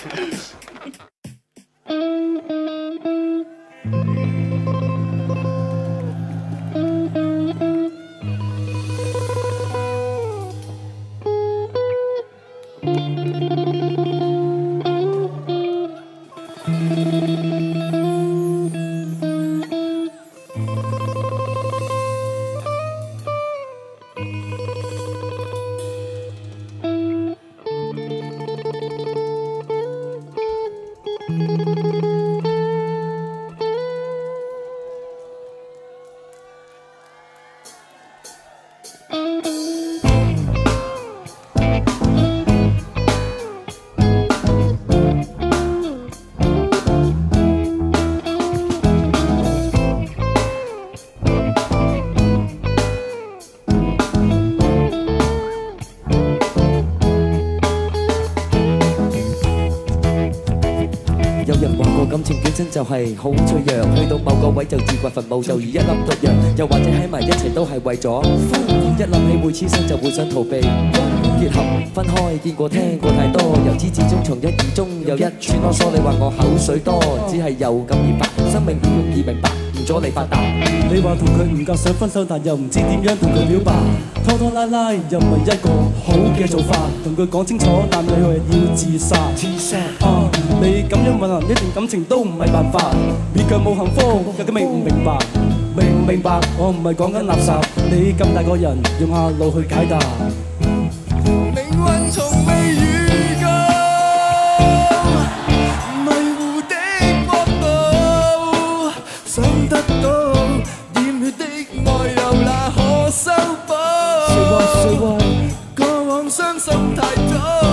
感情本身就係好脆弱，去到某個位就自掘墳墓，就如一粒毒藥。又或者喺埋一齊都係為咗一諗起會黐身就會想逃避。結合分開見過聽過太多，由始至終從一而終又一串囉嗦。你話我口水多，只係有感而發，生命唔容易明白，唔阻你發達。 你話同佢唔夠想分手，但又唔知點樣同佢表白，拖拖拉拉又唔係一個好嘅做法。同佢講清楚，但你係要自殺。自殺啊！你咁樣混淆一段感情都唔係辦法，勉強冇幸福，究竟明唔明白？明唔明白？我唔係講緊垃圾，你咁大個人，用下腦去解答。命運從未預告，迷糊的國度，想得到染血的愛又那可修補？過往傷心太多。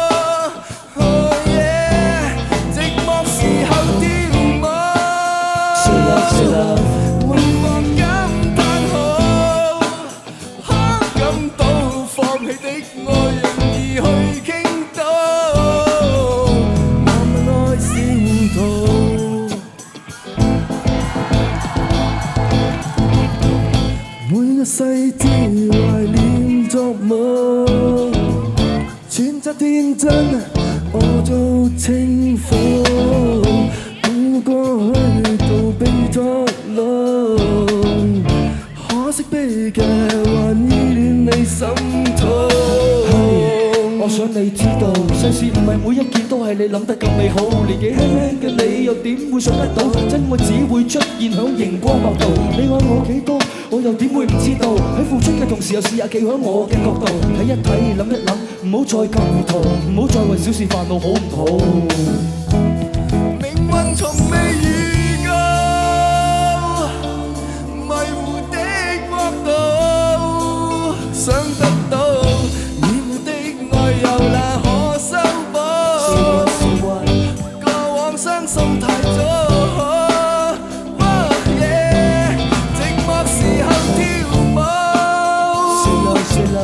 細節懷念作夢，選擇天真，我做清風，顧過去逃避作弄，可惜悲劇還依戀你心痛。我想你知道，世事唔係每一件都係你諗得咁美好。年紀輕輕嘅你又點會想得到？真愛只會出現響熒光幕度。你愛我幾多，我又點會唔知道？喺付出嘅同時，又試下企喺我嘅角度，睇一睇，諗一諗，唔好再咁糊塗，唔好再為小事煩惱，好唔好？命運從未預告，迷糊的國度，想得到。又那可修補？過往傷心太早，寂寞時候跳舞，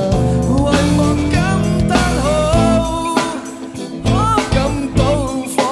遺忘感嘆號，可感到放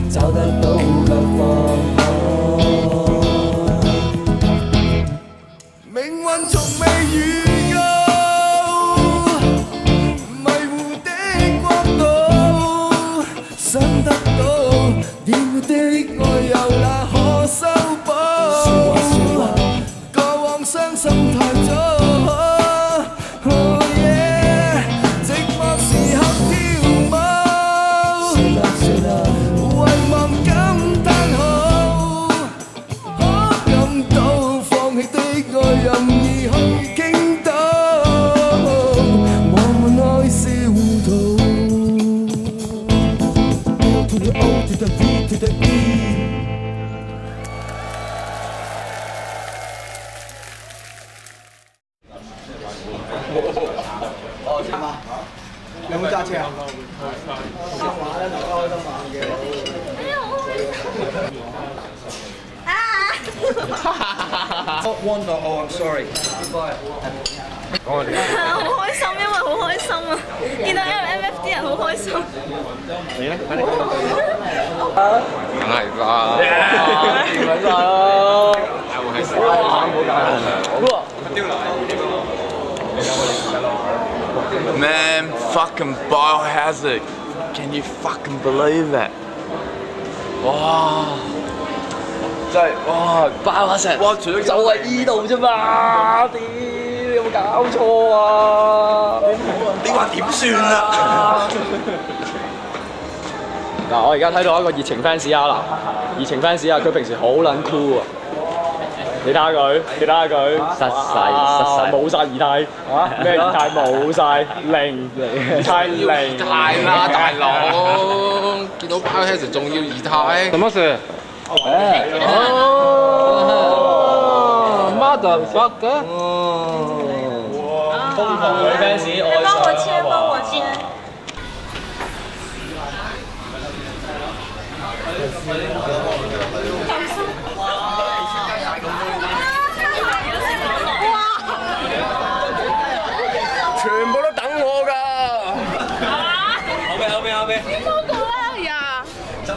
找得到嘅方向。命運從未預告，迷糊的國度，想得到點的愛又哪可修補？過往傷心太早。 有冇揸車啊？One dot oh, I'm sorry. Goodbye. 好開心，因為好開心啊！見到 L M F 啲人好開心。 你咧？梗係啦，見緊晒啦！又係死啦！冇搞好。丟嚟。Man, fucking Biohazard! Can you fucking believe that? 哇！真係哇 ，Biohazard！哇，除咗就係依度啫嘛！屌，有冇搞錯啊？你話點算啊？ 嗱，我而家睇到一個熱情 fans 啊啦，熱情 fans 啊，佢平時好撚 cool 啊！你睇下佢，你睇下佢，失勢失勢，冇晒儀態，咩儀態冇晒，零儀態零。 態啦，大佬，見到 Biohazard 仲要儀態。什麼事？哦 ，mother fucker！ 瘋狂女 fans 愛上。 幫我切，幫我切。 全部都等我㗎。 後尾後尾後尾。 點冇講啊呀！ 食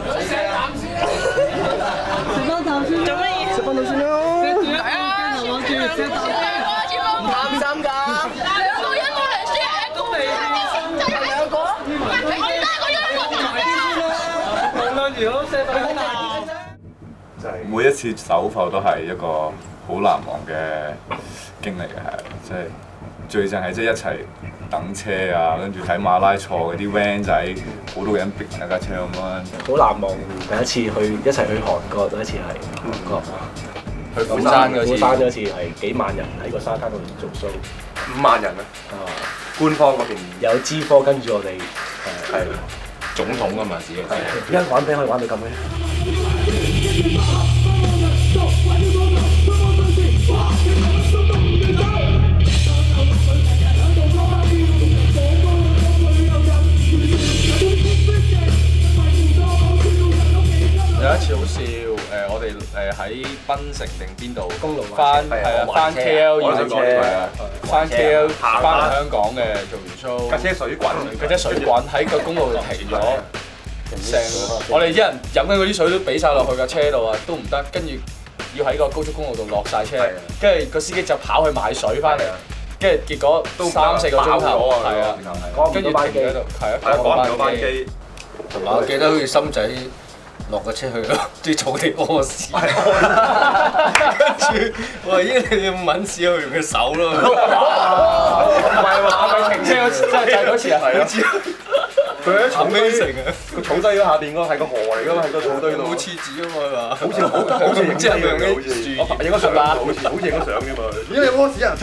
翻啖先。 做乜嘢？ 食翻啖先啦。 係啊！我住食啖先。唔貪心㗎。兩個人冇嚟 share 一個嚟。就係兩個。我哋單個一個唔同嘅。 望兩條好食飯啦。 每一次首埠都係一個好難忘嘅經歷嘅，係即係最正係即係一齊等車啊，跟住睇馬拉錯嗰啲 van 仔，好多人逼埋一架車咁樣。 好難忘第一次去一齊去韓國，第一次係韓國。 去釜山嗰次， 釜山嗰次係幾萬人喺個沙灘度做 show。 五萬人啊！啊，官方嗰邊有 G 科跟住我哋誒係總統㗎嘛，自己係一玩餅可以玩到咁嘅。 有一次好笑，誒我哋誒喺檳城定邊度公路翻係啊翻 K L 要係啊翻 K L 翻嚟香港嘅做完 show， 架車水滾， 架車水滾喺個公路度停咗，成我哋一人飲緊嗰啲水都俾晒落去架車度啊，都唔得，跟住要喺個高速公路度落晒車，跟住個司機就跑去買水翻嚟，跟住結果三四個鐘頭，係啊，跟住停咗喺度，係啊，趕唔到班機， 同埋我記得好似深仔。落個車去咯，啲草地屙屎。跟住我話：咦，你咁撚屎，我用佢手咯。 唔係話佢停車嗰次，真係就係嗰次啊！係啊，佢喺草堆城啊，個草堆嗰下邊嗰係個河嚟㗎嘛，喺個草堆度。冇廁紙啊嘛，好似好好似影相嘅，好似影咗相啦，好似好似影咗相㗎嘛。咦，有屙屎啊！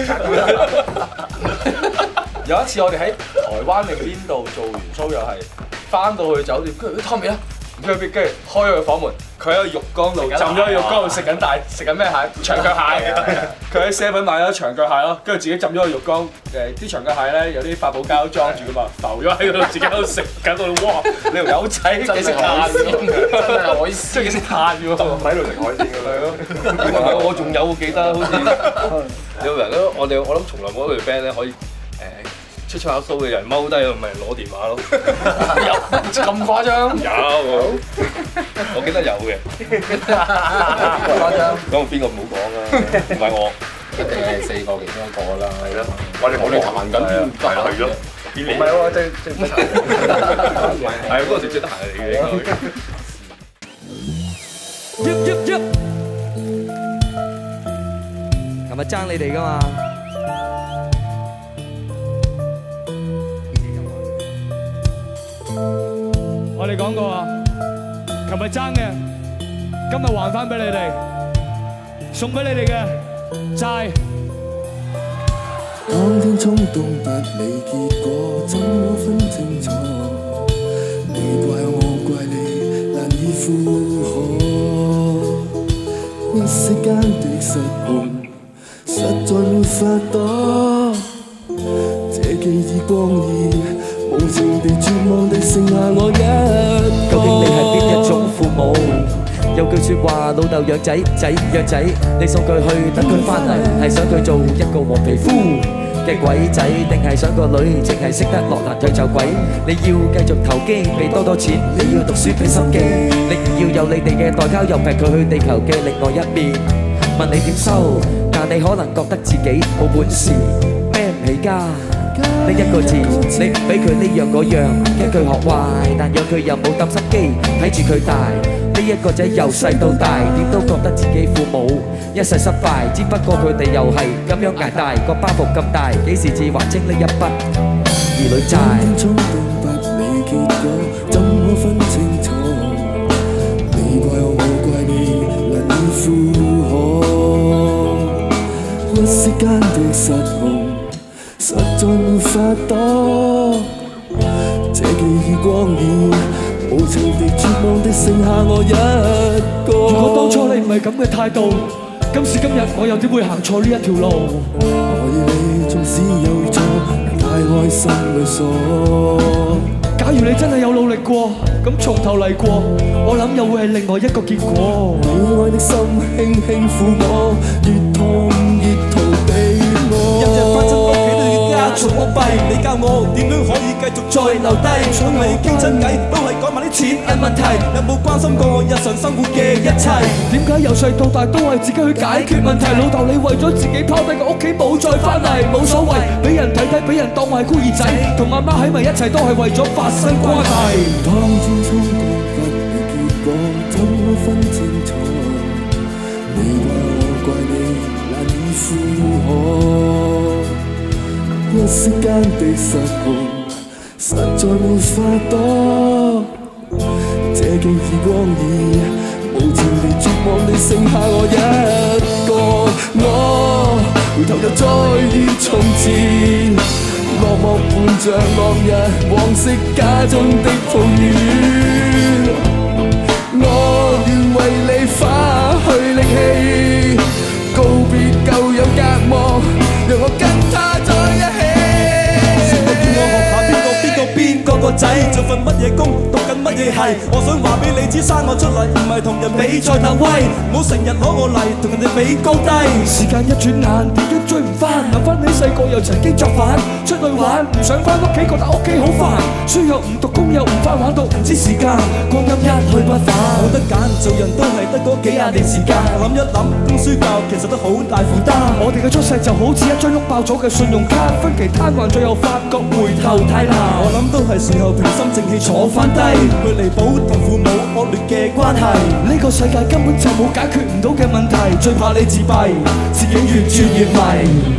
有一次我哋喺台灣定邊度做完 show 又係翻到去酒店，跟住湯未啊？跟住開咗個房門，佢喺個浴缸度浸咗喺浴缸度食緊大食緊咩蟹？長腳蟹。佢喺 seven 買咗長腳蟹咯，跟住自己浸咗個浴缸。誒啲長腳蟹咧有啲發泡膠裝住噶嘛，浮咗喺度，自己喺度食緊到哇！你條友仔幾識嘆㗎，真係海鮮，真係幾識嘆㗎喎， 喺度食海鮮㗎啦。 我仲有記得好似有人都我哋我諗從來冇一隊 band 咧可以誒出出下 show 嘅人踎低咪攞電話咯。 有咁誇張？ 有，我記得有嘅。 誇張。 講邊個唔好講啊？唔係我。 你係四個其中一個啦。 係咯。 我哋我哋彈緊添。 係咯。唔係喎，即即唔得閒。係嗰個直接得閒嚟嘅應該。 Yep yep yep。琴日爭你哋㗎嘛？我哋講過啊，琴日爭嘅，今日還翻俾你哋，送俾你哋嘅債。 當天衝動不理結果，怎麼分清楚？你怪我怪你，難以負荷。一息間的失控，實在沒法躲。這記憶光熱，無情地絕望地剩下我一個。究竟你係邊一種父母？有句説話，老豆養仔，仔養仔，你送佢去等佢翻嚟，係想佢做一個黃皮膚嘅鬼仔，定係想個女淨係識得落難退就鬼？你要繼續投機，俾多多錢，你要讀書俾心機，你唔要有你哋嘅代溝，又劈佢去地球嘅另外一面。問你點收，但你可能覺得自己冇本事，孭唔起家。呢一個字，你唔俾佢呢樣嗰樣，驚佢學壞，但讓佢又冇抌心機，睇住佢大。呢一個仔由細到大，點都覺得自己父母一世失敗，只不過佢哋又係咁樣捱大，個包袱咁大，幾時至還清呢一筆兒女債？衝動不理結果，怎可分清楚？你怪我，我怪你，難以負荷。一息間的失控，實在沒法躲。這記憶光熱，無情地絕望地剩下我一個。如果當初你唔係咁嘅態度，今時今日我又點會行錯呢一條路？我與你縱使有錯，太開心裏鎖。假如你真係有努力過，咁從頭嚟過，我諗又會係另外一個結果。你愛的心輕輕撫我，越痛越逃避我。日日翻親屋企都要加重我弊，你教我點樣可以繼續再留低？從未傾親偈都係講埋啲錢銀問題，有冇關心過我日常生活嘅一切？點解由細到大都係自己去解決問題？老豆你為咗自己拋低個屋企冇再翻嚟，冇所謂，俾人睇低，俾人當我係孤兒仔，同阿媽喺埋一齊都係為咗發生關係。當天衝動不理結果，怎可分清楚？你怪我怪你，難以負荷。一息間的失控，實在沒法躲。這記憶光熱，無情地絕望地剩下我一個。我回頭又再遇從前，落寞伴着落日，往昔家中的抱怨。我願為你花去力氣，告別舊有隔膜，讓我跟他在一起。成日叫我學下邊個邊個邊個個仔，做份乜嘢工，讀緊乜嘢係。我想話俾你知，生我出嚟唔係同人比賽鬥威，唔好成日攞我嚟同人哋比高低。時間一轉眼，點都追唔翻，諗翻起細個又曾經作反，出去玩唔想翻屋企，覺得屋企好煩，書又唔讀，工又唔翻，玩到唔知時間，光陰一去不返。冇得揀，做人都係得嗰幾廿年時間，諗一諗，供書教其實都好大負擔。我哋嘅出世就好似一張碌爆咗嘅信用卡，分期攤還，最後發覺回頭太難。我諗都係時候平心靜氣坐翻低，去彌補同父母惡劣嘅關係。呢個世界根本就冇解決唔到嘅問題，最怕你自閉，自己越轉越迷。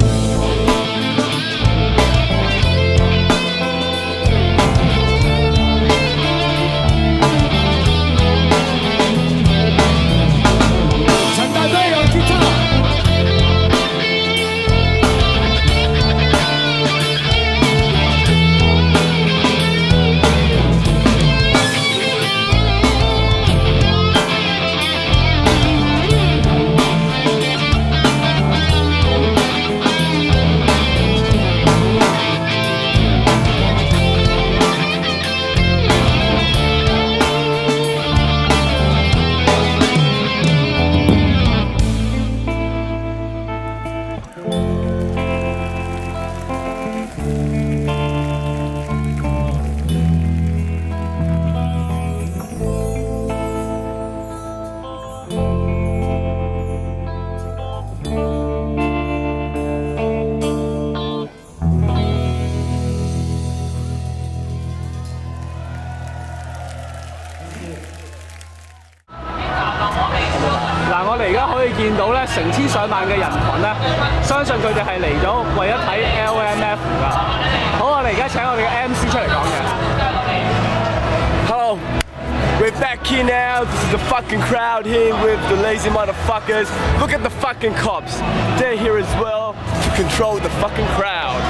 我哋而家可以見到咧，成千上萬嘅人群咧，相信佢哋係嚟咗為咗睇 L M F 㗎。好，我哋而家請我哋嘅 M C 出嚟講嘢。 Hello, we're back here now. This is the fucking crowd here with the lazy motherfuckers. Look at the fucking cops. They're here as well to control the fucking crowd.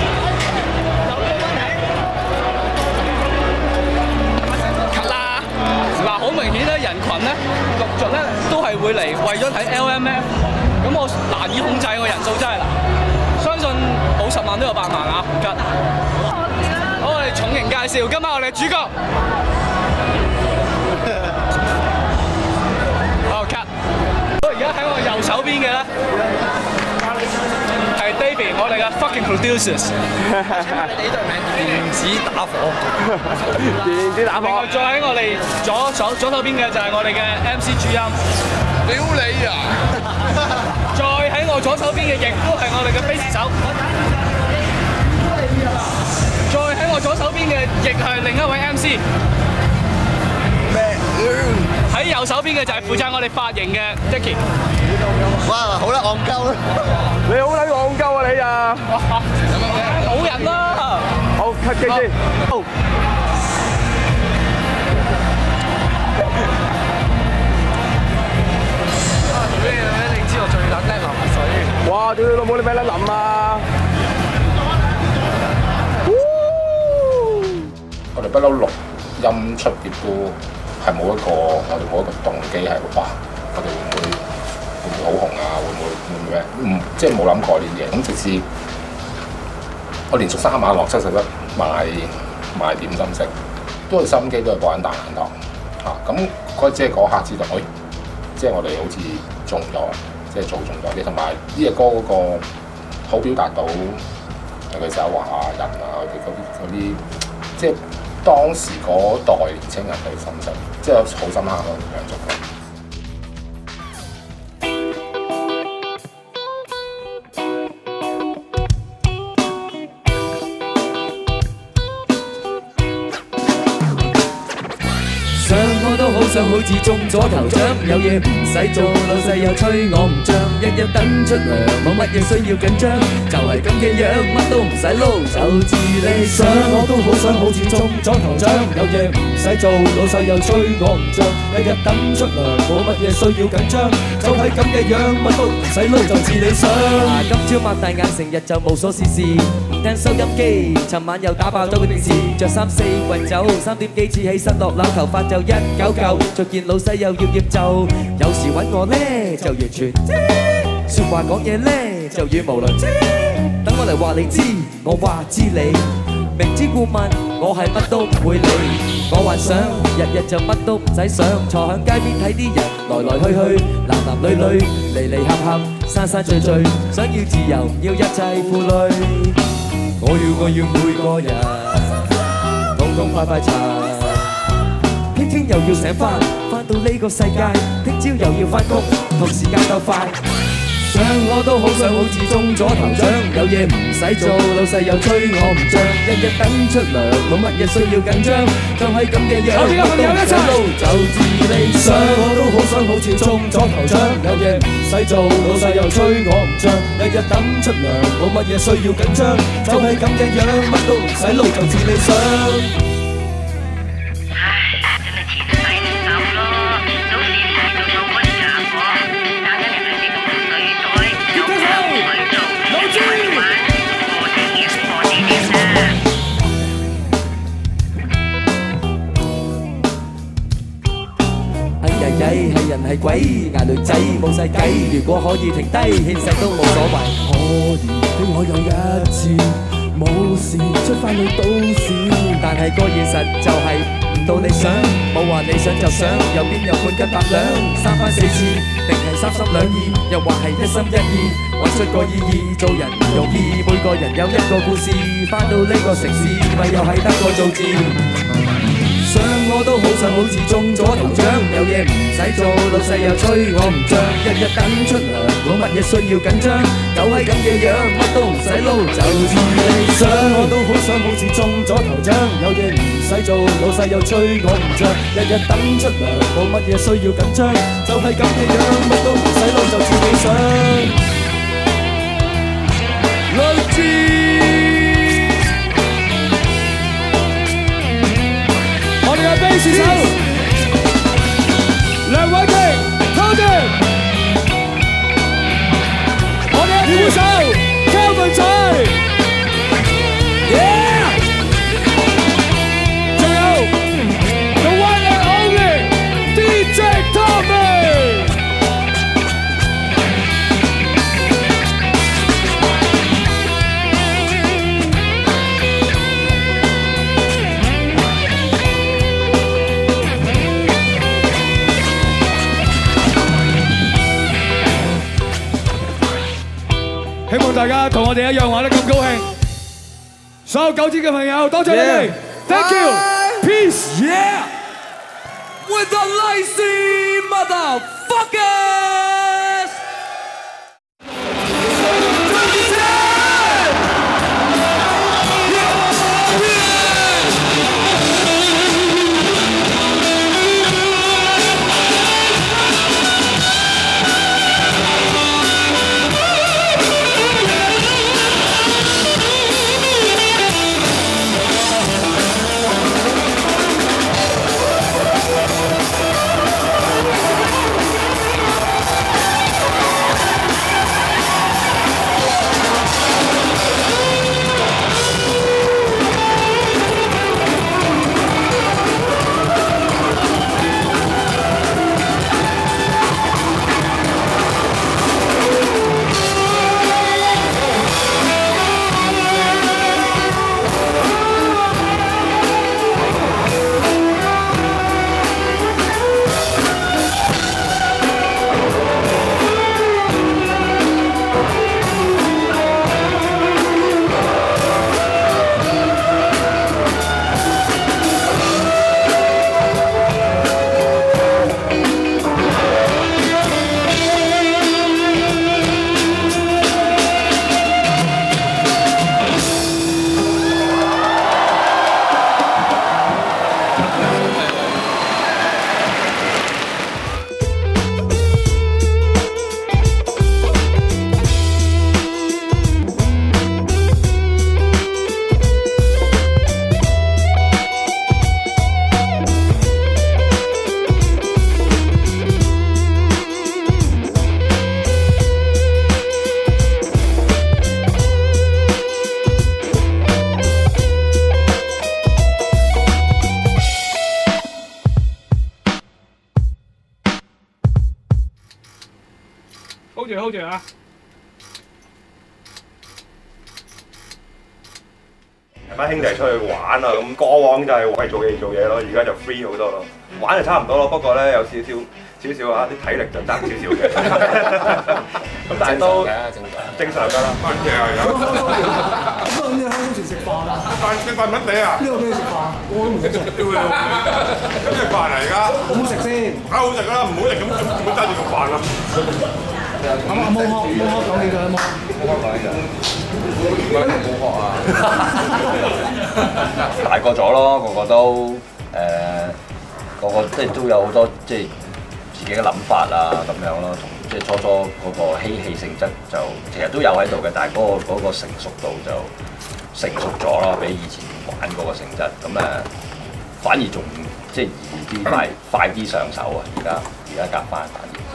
嗱，好明顯咧，人群咧陸續咧都係會嚟為咗睇 L M F， 咁我難以控制個人數真係啦，相信冇十萬都有百萬啊！唔吉。好，我哋重型介紹，今晚我哋嘅主角。好 cut。好，而家喺我右手邊嘅咧係 David， 我哋嘅 fucking producers。電子打火，電子打火。另外再喺我哋左手左手邊嘅就係我哋嘅 M C 主音。屌你啊！再喺我左手邊嘅亦都係我哋嘅 bass 手。再喺我左手邊嘅亦係另一位 M C。喺右手邊嘅就係負責我哋髮型嘅 Dicky。哇！好啦，戇鳩啦！你好撚戇鳩啊你啊！冇人啦！好 cut 機先。好。做咩嘢？你知我最撚叻淋水。哇！屌你老母，你咩撚淋啊？ 我哋不嬲錄音出碟都係冇一個，我哋冇一個動機係哇，我哋會唔會會唔會好紅啊？會唔會會唔會咩？唔即係冇諗過呢啲嘢。咁直至我連續三晚落七十一買買點心食，都係心機，都係播緊大眼堂嚇。咁嗰即係嗰刻知道，誒，即係我哋好似中咗，即係做中咗啲，同埋呢隻歌嗰個好表達到尤其是阿華啊、人啊嗰啲嗰啲，即係。當時嗰代年青人嘅心情，即係好深刻咯，兩種咯。 想我都好想好似中咗頭獎，有嘢唔使做，老細又催我唔漲，日日等出糧，冇乜嘢需要緊張，就係咁嘅樣，乜都唔使撈，就自理想。我都好想好似中咗頭獎，有嘢唔使做，老細又催我唔漲，日日等出糧，冇乜嘢需要緊張，就係咁嘅樣，乜都唔使撈，就自理想。今朝擘大眼，成日就無所事事，聽收音機，尋晚又打爆咗個電視，着衫四圍走，三點幾次起身落樓，頭髮就一九九，再見老細又要挾就，有時揾我咧就完全説話講嘢咧就語無倫次，等我嚟話你知，我話知你，明知故問，我係乜都唔會理，我幻想日日就乜都唔使想，坐響街邊睇啲人來來去去，男男女女離離合合，山山聚聚，想要自由，要一切負累，我要我要每個人痛痛快快查。聽天又要醒返，返到呢個世界，聽朝又要返工，同時間鬥快。想我都好想好似中咗頭獎，有嘢唔使做，老細又催我唔漲，日日等出糧，冇乜嘢需要緊張，就係咁嘅樣，乜都唔使撈就自理想。我都好想好似中咗頭獎，有嘢唔使做，老細又催我唔漲，日日等出糧，冇乜嘢需要緊張，就係咁嘅樣，乜都唔使撈就自理想。係人係鬼，捱女仔冇晒計。如果可以停低，獻世都冇所謂。可以俾我有一次冇事出返去都市，但係個現實就係唔到理想。冇話理想就想，右邊有半斤八兩，三番四次，定係三心兩意，又話係一心一意，揾出個意義。做人唔容易，每個人有一個故事。返到呢個城市，咪又係得個造字。想我都好想好似中咗頭獎，有嘢唔使做，老細又催我唔漲，日日等出糧，冇乜嘢需要緊張，就係咁嘅樣，乜都唔使撈就自理想。我都好想好似中咗頭獎，有嘢唔使使做，老細又催我唔着，日日等出糧，冇乜嘢需要緊張，就係咁嘅樣，乜都唔使諗就自己想。類似我哋嘅 bass 手梁偉霆 ，Cody， 我哋嘅鼓手 Kelvin 仔 ，Yeah， 仲有 The One and Only D J Tommy。希望大家同我哋一樣玩得咁高興。所有九展嘅朋友，多謝你哋 ，Thank you，Peace， Yeah，With the lazy motherfuckers。hold 住 hold 住啊！ 班兄弟出去玩啊，咁過往就係為做嘢做嘢咯，而家就 free 好多咯。玩就差唔多咯，不過咧有少少少少啊，啲體力就爭少少嘅。咁但係都正常㗎啦。乜嘢啊？有。 咁啊，你喺香港食飯啊？ 飯食飯乜你啊？ 呢個咩食飯？我都唔識食。 咩飯嚟㗎？ 好唔好食先？ 梗係好食㗎啦，唔好食咁咁點揸住個飯啊？ 咁啊，冇學冇學講幾句啊冇。 冇學講幾句。點解冇學啊？大個咗咯，個個都誒，個個即係都有好多即係自己嘅諗法啊咁樣咯，同即係初初嗰個嬉戲性質就其實都有喺度嘅，但係嗰個嗰個成熟度就成熟咗咯，比以前玩嗰個性質咁誒，反而仲即係易啲快快啲上手啊！而家而家夾翻反而。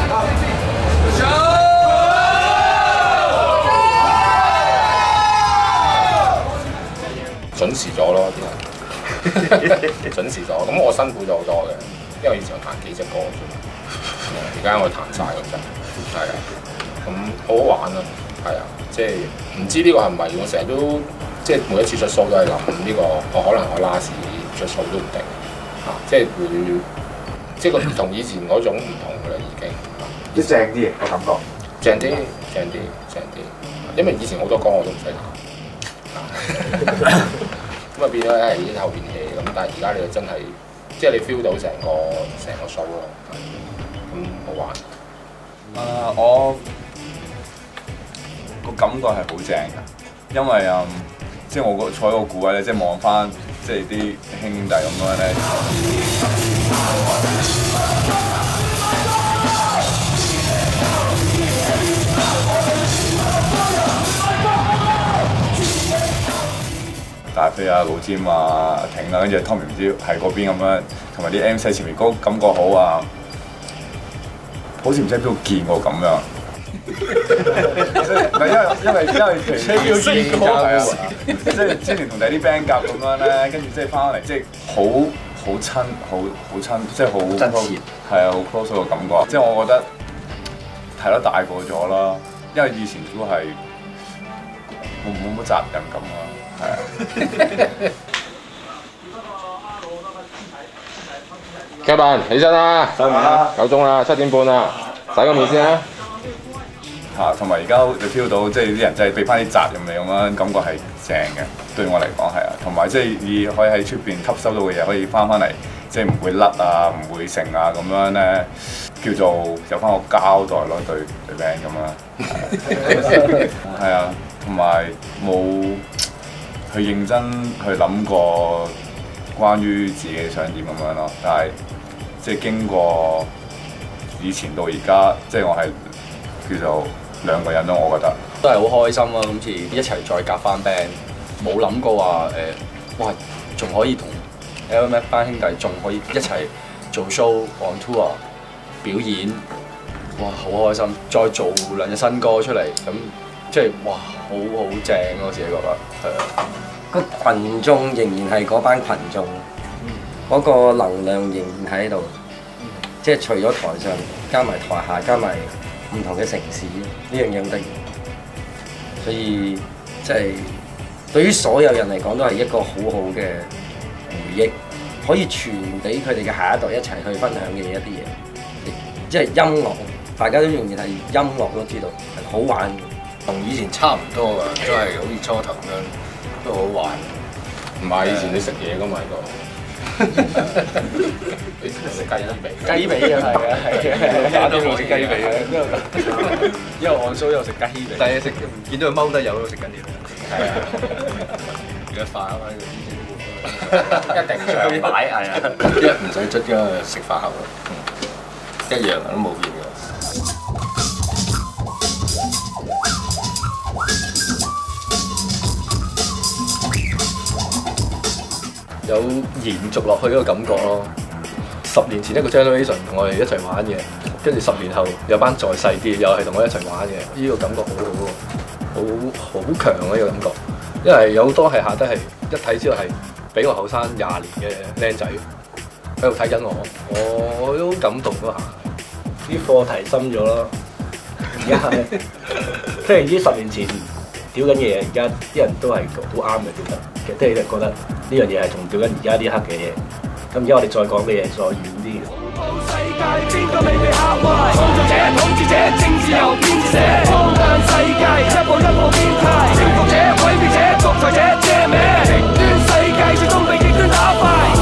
準時咗咯啲人，準時咗。咁我辛苦咗好多嘅，因為以前我彈幾隻歌啫，而家我彈晒咁滯，係啊，咁好好玩啊，係啊，即係唔知呢個係咪我成日都即係每一次出 show 都係諗呢個，我可能我 last 出 show 都唔定，啊，即係會即係個同以前嗰種唔同㗎啦已經， 即係正啲嘅個感覺， 正啲正啲正啲，因為以前好多歌我都唔使彈。咁啊變咗係啲後邊戲咁，但係而家你就真係，即係你 feel 到成個成個 show 咯，咁好玩。 啊，我個感覺係好正㗎，因為嗯，即係我個坐喺個鼓位咧，即係望翻即係啲兄弟咁樣咧。大飛啊、老尖啊、阿挺啊，跟住 Tommy 唔知喺嗰邊咁樣，同埋啲 M 四前面嗰感覺好啊，好似唔知喺邊度見過咁樣。唔係因為因為因為其實要見過係啊，即係之前同第啲 band 夾咁樣咧，跟住即係翻嚟即係好好親好好親，即係好真切，係啊，好 close 個感覺。即係我覺得睇得大個咗啦，因為以前都係冇冇乜責任感啊。係啊！ 嘉賓起身啦，夠鐘啦，七點半啦，洗個面先啦。 嚇，同埋而家你 feel 到，即係啲人真係俾翻啲責任你咁樣，感覺係正嘅。對我嚟講係啊，同埋即係你可以喺出邊吸收到嘅嘢，可以翻翻嚟，即係唔會甩啊，唔會剩啊咁樣咧，叫做有翻個交代咯，對對 band 咁樣。係啊，同埋冇去認真去諗過關於自己想點咁樣咯，但係即係經過以前到而家，即係我係叫做兩個人咯，我覺得都係好開心啊！今次一齊再夾翻 band，冇諗過話誒，哇，仲可以同 L M F 班兄弟仲可以一齊做 show on tour 表演，哇，好開心！再做兩隻新歌出嚟，咁即係哇，好好正咯！我自己覺得係啊。 個羣眾仍然係嗰班群眾，嗰、嗯、個能量仍然喺度，嗯、即係除咗台上，加埋台下，加埋唔同嘅城市，呢樣嘢好得意。所以即係對於所有人嚟講，都係一個好好嘅回憶，可以傳俾佢哋嘅下一代一齊去分享嘅一啲嘢。即係音樂，大家都仍然係音樂都知道係好玩嘅， 同以前差唔多啊，都係好似初頭咁樣。都好玩，唔係以前你食嘢噶嘛喺度，你食雞髀， 雞髀啊係啊係啊，打邊爐食雞髀啊，一路按須一路食雞髀，但係食見到佢踎低有都食緊嘢，係啊，而家飯啊嘛， 一定上擺係啊，一唔使出嘅食飯盒，一樣都冇變嘅。 有延續落去嗰個感覺咯。十年前一個 generation 同我哋一齊玩嘅，跟住十年後有班再細啲，又係同我一齊玩嘅，呢、這個感覺好好喎，好好強啊！呢、這個感覺，因為有好多係下低係一睇之後係比我後生廿年嘅僆仔喺度睇緊我，我都感動咗下。 啲課題深咗咯，而家係即係唔知十年前屌緊嘢，而家啲人都係好啱嘅屌得。即係覺得呢樣嘢係同屌緊而家呢一刻嘅嘢，咁而家我哋再講嘅嘢再遠啲嘅。世界邊個未被嚇壞？創造者、統治者、政治由編者，放眼世界一步一步變態，征服者、毀滅者、獨裁者、借名，極端世界始終被極端打敗。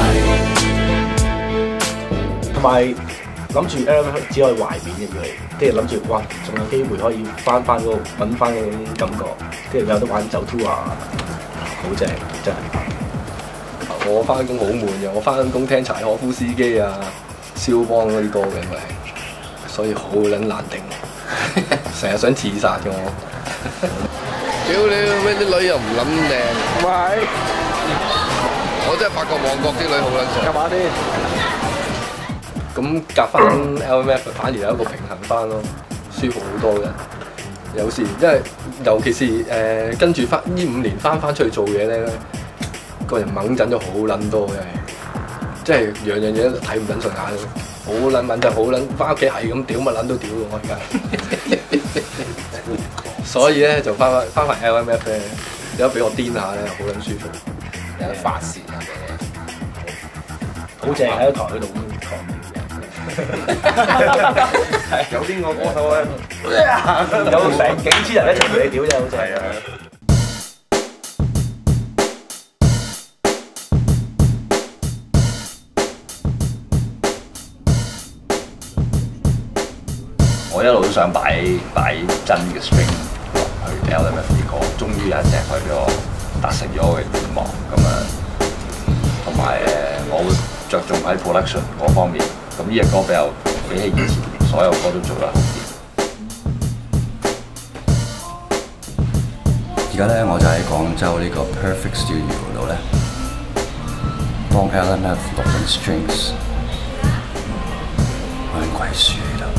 同埋諗住 L M F 只可以懷緬嘅嘢，即係諗住哇，仲有機會可以翻翻嗰個揾翻嗰種感覺，跟住有得玩走 tour 啊！好正，真係！ 我翻工好悶嘅，我翻工聽柴可夫斯基啊、蕭邦嗰啲歌嘅，咪所以好撚難定，成日想自殺嘅我。 屌你咩啲女又唔撚靚，唔係，我真係發覺旺角啲女好撚正。 夾下先。咁夾翻 L M F 反而有一個平衡翻咯，舒服好多嘅。有時因為尤其是誒、呃、跟住翻呢五年翻翻出去做嘢咧，個人猛陣咗好撚多嘅，即係樣樣嘢都睇唔撚順眼，好撚猛陣，好撚翻屋企係咁屌乜撚都屌嘅我而家，所以咧就翻翻翻翻 L M F 咧，有得俾我癲下咧，好撚舒服，有得發泄下嘅，好正喺個台嗰度。 有邊個歌手咧？ 有成幾千人一齊同你屌啫，好正啊！ 我一路都想擺擺真嘅 string 落去 L M F 啲歌，終於有一隻去咗達成咗我嘅願望咁啊！ 同埋誒我會着重喺 production 嗰方面。咁呢隻歌比較比起以前所有歌都做得好啲。 而家咧我就喺廣州呢個 Perfect Studio 度咧，幫 L M F 錄緊 strings， 揾鬼書喺度。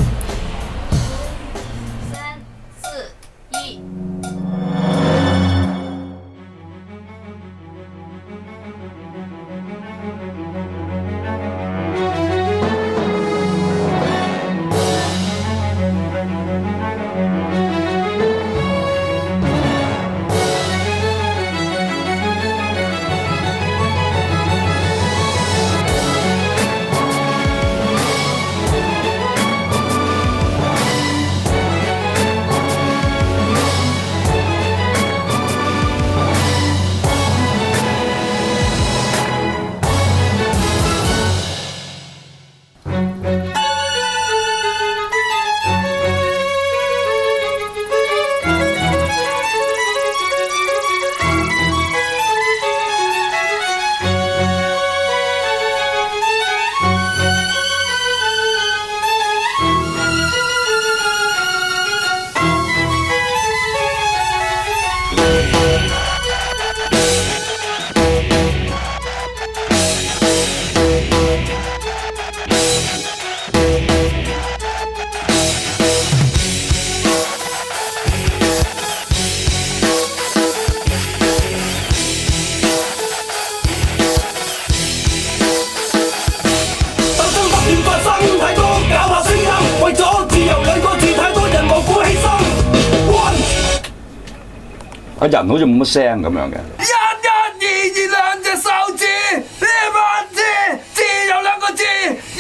個人好似冇乜聲咁樣嘅。 一一二二兩隻手指，呢萬字自由兩個字，一。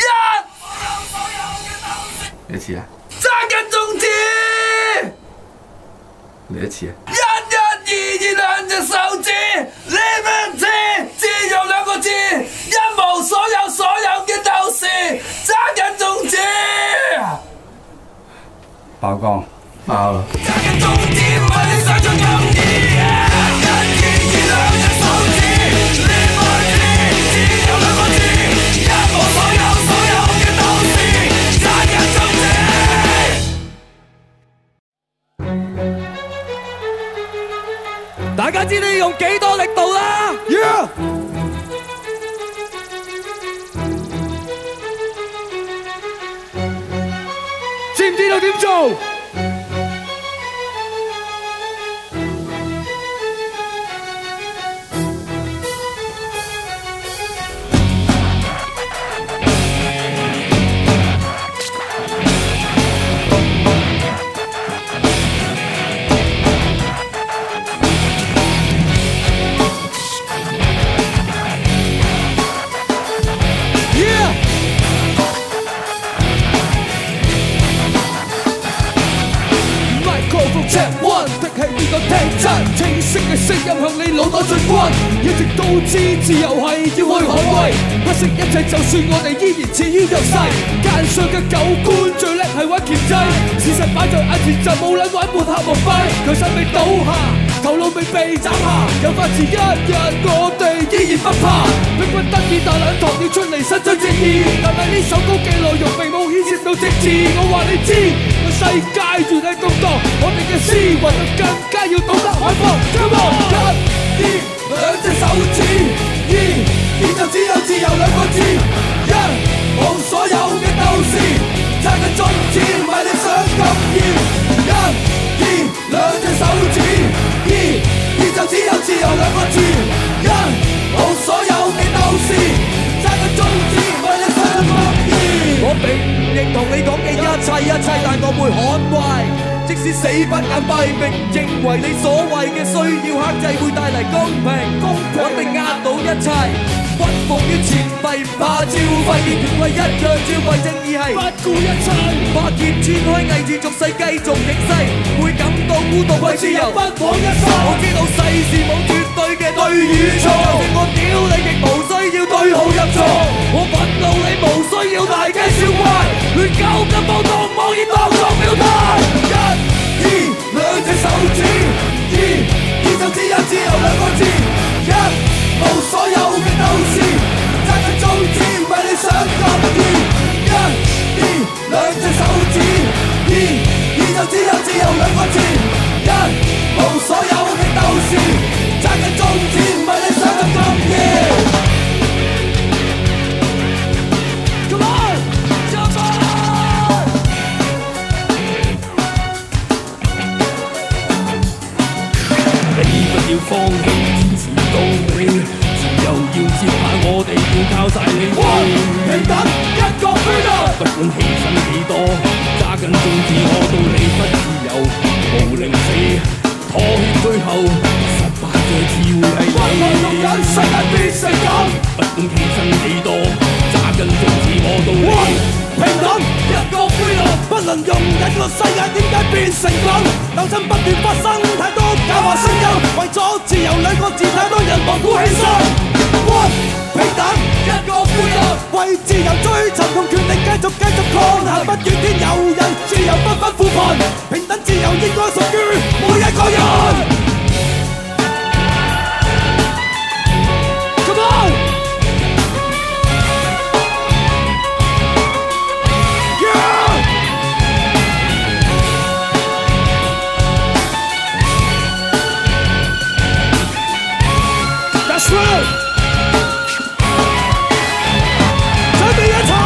嚟一次啊！ 揸緊種子。 嚟一次啊！ 一一二二兩隻手指，呢萬字自由兩個字，一無所有所有嘅鬥士，揸緊種子。 爆光，爆啦！ 揸緊種子，唔係你想像咁易。 大家知你用幾多力度啦 ？Yeah！ 知唔知道點做？清晰嘅聲音向你腦袋進軍，一直都知自由係要去捍衛，不惜一切就算我哋依然處於弱勢。奸商嘅狗官最叻係玩鉗制，事實擺在眼前就冇撚玩抹黑蒙蔽，強勢未倒下，頭腦未被斬下，有法治一日我哋依然不怕，逼不得已大兩堂要出嚟伸張正義，但係呢首歌嘅內容並冇牽涉到政治，我話你知。世界越係動盪，我哋嘅思維就更加要懂得開放。Come on， 一、二兩隻手指，二、二就只有自由兩個字，一無所有嘅鬥士，揸緊種子唔係你想咁易。一、二兩隻手指，二、二就只有自由兩個字，一無所有嘅鬥士，揸緊種子唔係你想咁易。我並唔認同你講嘅一切一切，但我會捍衛。即使死不眼閉，並認為你所謂嘅需要克制會帶嚟公平，我定壓倒一切，屈服於前輩，唔怕照肺，權威一樣照為正義係不顧一切。百劫穿開，偽住俗世繼續逆勢，會感到孤獨為自由不枉一生。我知道世事冇絕對嘅對與錯，就算我屌你亦無需要對號入座，我憤怒你無需要大驚小怪，亂鳩嘅暴動妄言當作表態。一、二兩隻手指，二、二就只有自由兩個字，一無所有嘅鬥士。 只有自由兩個字，一無所有嘅鬥士，揸緊終點，唔係你想像咁易。Come on， jump on！ 你不要放棄，堅持到尾，自由要接下，我哋要靠晒你哋。平等一個 freedom， 不管犧牲幾多，揸緊宗旨，我到你不自由，無零四，妥協最後，失敗嘅只會係你。運動緊，世界變成咁，不管犧牲幾多，揸緊宗旨，我到你。平等一個 freedom， 不能容忍個世界點解變成咁？鬥爭不斷發生，太多狡猾聲音，為咗自由兩個字，太多人亡故犧牲。One 平等一個 freedom， 為自由追尋同權力繼續繼續抗衡，不怨天尤人，自由不分扶貧，平等自由應該屬於每一個人。Come on！準備一齊，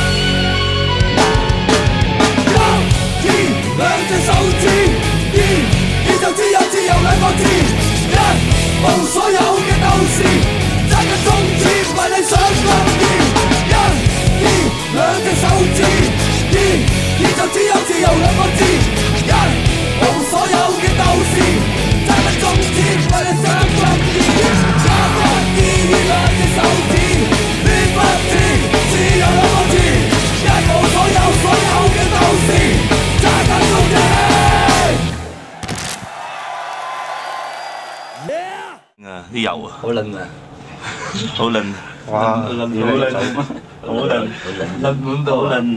一、二，兩隻手指，二，宇宙只有自由兩個字，一，無所有嘅鬥士，揸緊宗旨，唔係你想咁易，一、二，兩隻手指，二，宇宙只有自由兩個字，一，無所有嘅鬥士，揸緊宗旨，唔係你想咁易。兩隻手指，亂不知，自由兩個字，一無所有所有嘅鬥士，揸緊宗旨。 啊，啲油啊， 好撚啊， 好撚， 哇，好撚，好撚，撚滿到，好撚。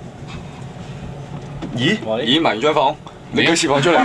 咦？咦？埋完張房，你要釋放出嚟。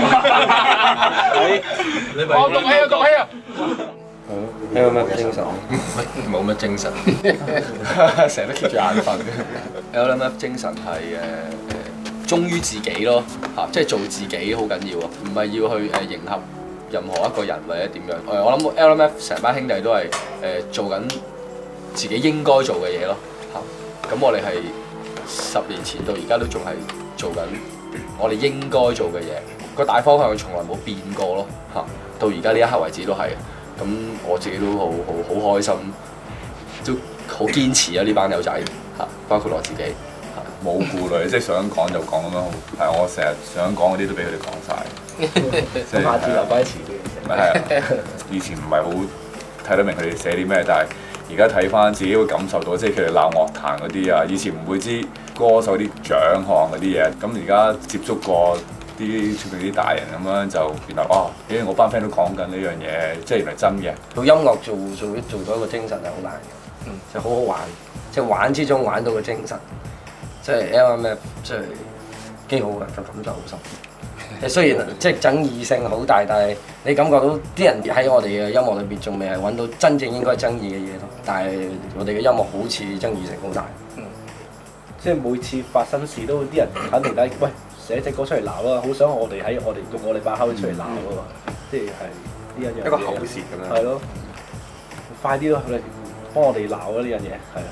你咪我讀起啊，讀起啊！ 有咩精神？ 冇乜精神，成日都 keep 住眼瞓。L M F 精神係誒誒忠於自己咯，嚇，即係做自己好緊要啊，唔係要去誒迎合任何一個人或者點樣。誒，我諗 L M F 成班兄弟都係誒做緊自己應該做嘅嘢咯，嚇。咁我哋係十年前到而家都仲係做緊我哋應該做嘅嘢，個大方向從來冇變過咯，嚇。到而家呢一刻為止都係。咁我自己都好好好開心，都好堅持啊！呢班友仔嚇，包括我自己嚇， 冇顧慮，即係想講就講咁樣。係我成日想講嗰啲都俾佢哋講晒。即係下次留翻遲啲。係啊，以前唔係好睇得明佢哋寫啲咩，但係而家睇翻自己會感受到，即係佢哋鬧樂壇嗰啲啊，以前唔會知歌手啲獎項嗰啲嘢，咁而家接觸過。啲出邊啲大人咁樣就原來哦，咦我班 friend 都講緊呢樣嘢，即係原來真嘅。 做音樂做做做到一個精神係好難嘅，嗯，就好好玩，即係玩之中玩到個精神，即係 L M F 即係幾好嘅，個感受好深。雖然即係爭議性好大，但係你感覺到啲人喺我哋嘅音樂裏邊仲未係揾到真正應該爭議嘅嘢咯，但係我哋嘅音樂好似爭議性好大。 嗯，即係每次發生事都啲人肯定咧，喂。寫隻歌出嚟鬧啦，好想我哋喺我哋用我哋把口出嚟鬧啊嘛，即係係呢一樣嘢。一個口舌咁樣。係咯，快啲咯，你幫我哋鬧啊呢樣嘢，係啊。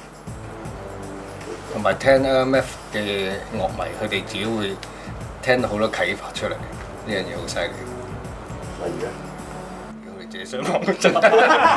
同埋聽 L M F 嘅樂迷，佢哋自己會聽到好多啟發出嚟，呢樣嘢好犀利。例如啊，我哋自己上網真係。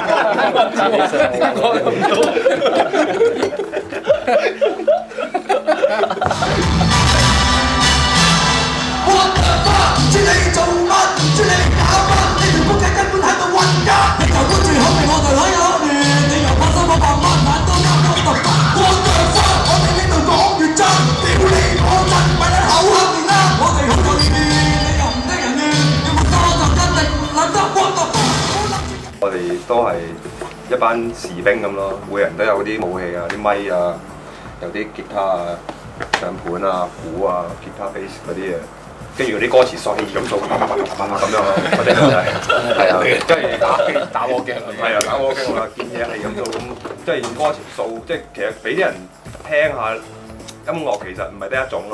唔知你做乜，唔知你搞乜，呢條公仔根本喺度混㗎。你就搬住口味，我就喺口面，你又拍心我拍乜，眼都啱啱突發。我腳花，我哋呢度講越真，屌你我真，咪你口黑面啦。我哋好過呢啲，你又唔得人亂，要冇多就真定撚得光就光。 我哋都係一班士兵咁咯，每人都有啲武器啊，啲咪啊，有啲吉他啊、上盤啊、鼓啊、吉他 bass 嗰啲嘢。跟住嗰啲歌詞索氣咁做，咁樣咯，我哋就係係啊，跟住打打鑊鏡，係啊，打鑊鏡啊，見嘢係咁做咁，即係歌詞數，即係其實俾啲人聽下音樂其實唔係得一種咯，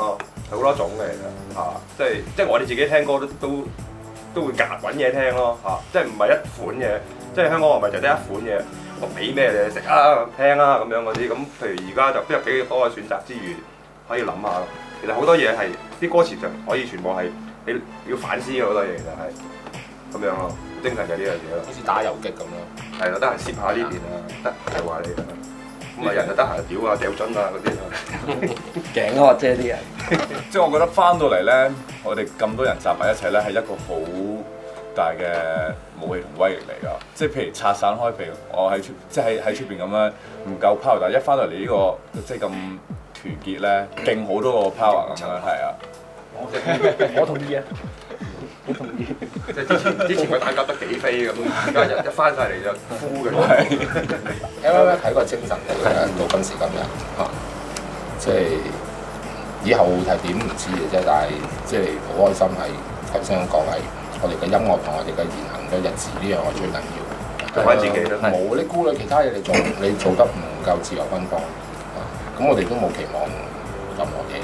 好多種嘅其實嚇，即係即係我哋自己聽歌都都都會夾揾嘢聽咯嚇，即係唔係一款嘢，即係香港樂迷就得一款嘢，我俾咩你食啊聽啊咁樣嗰啲，咁譬如而家就邊有幾多嘅選擇之餘，可以諗下咯。其實好多嘢係啲歌詞就可以全部係你要反思嘅好多嘢，其實係咁樣咯，精神就係呢樣嘢咯。 好似打遊擊咁咯。 係咯，得閒攝下呢邊啊，得係話你啦。咁啊人就得閒屌啊、掉樽啊嗰啲啊， 頸渴啫啲人。 即係我覺得翻到嚟咧，我哋咁多人集埋一齊咧，係一個好大嘅武器同威力嚟㗎。即係譬如拆散開，譬如我喺出，即係喺喺出邊咁樣唔夠 power，但係一翻到嚟呢個即係咁團結咧，勁好多個 power 咁樣，係啊。 我同意啊，好同意。 即係之前之前個打交得幾飛咁，而家一一翻晒嚟就呼嘅。 L M F 睇個精神嚟嘅，到今時今日嚇，即係以後係點唔知嘅啫，但係即係好開心係頭先講係我哋嘅音樂同我哋嘅言行嘅日子呢樣係最緊要。 做翻自己咯。 冇你顧慮其他嘢，你做你做得唔夠自由奔放，咁我哋都冇期望任何嘢。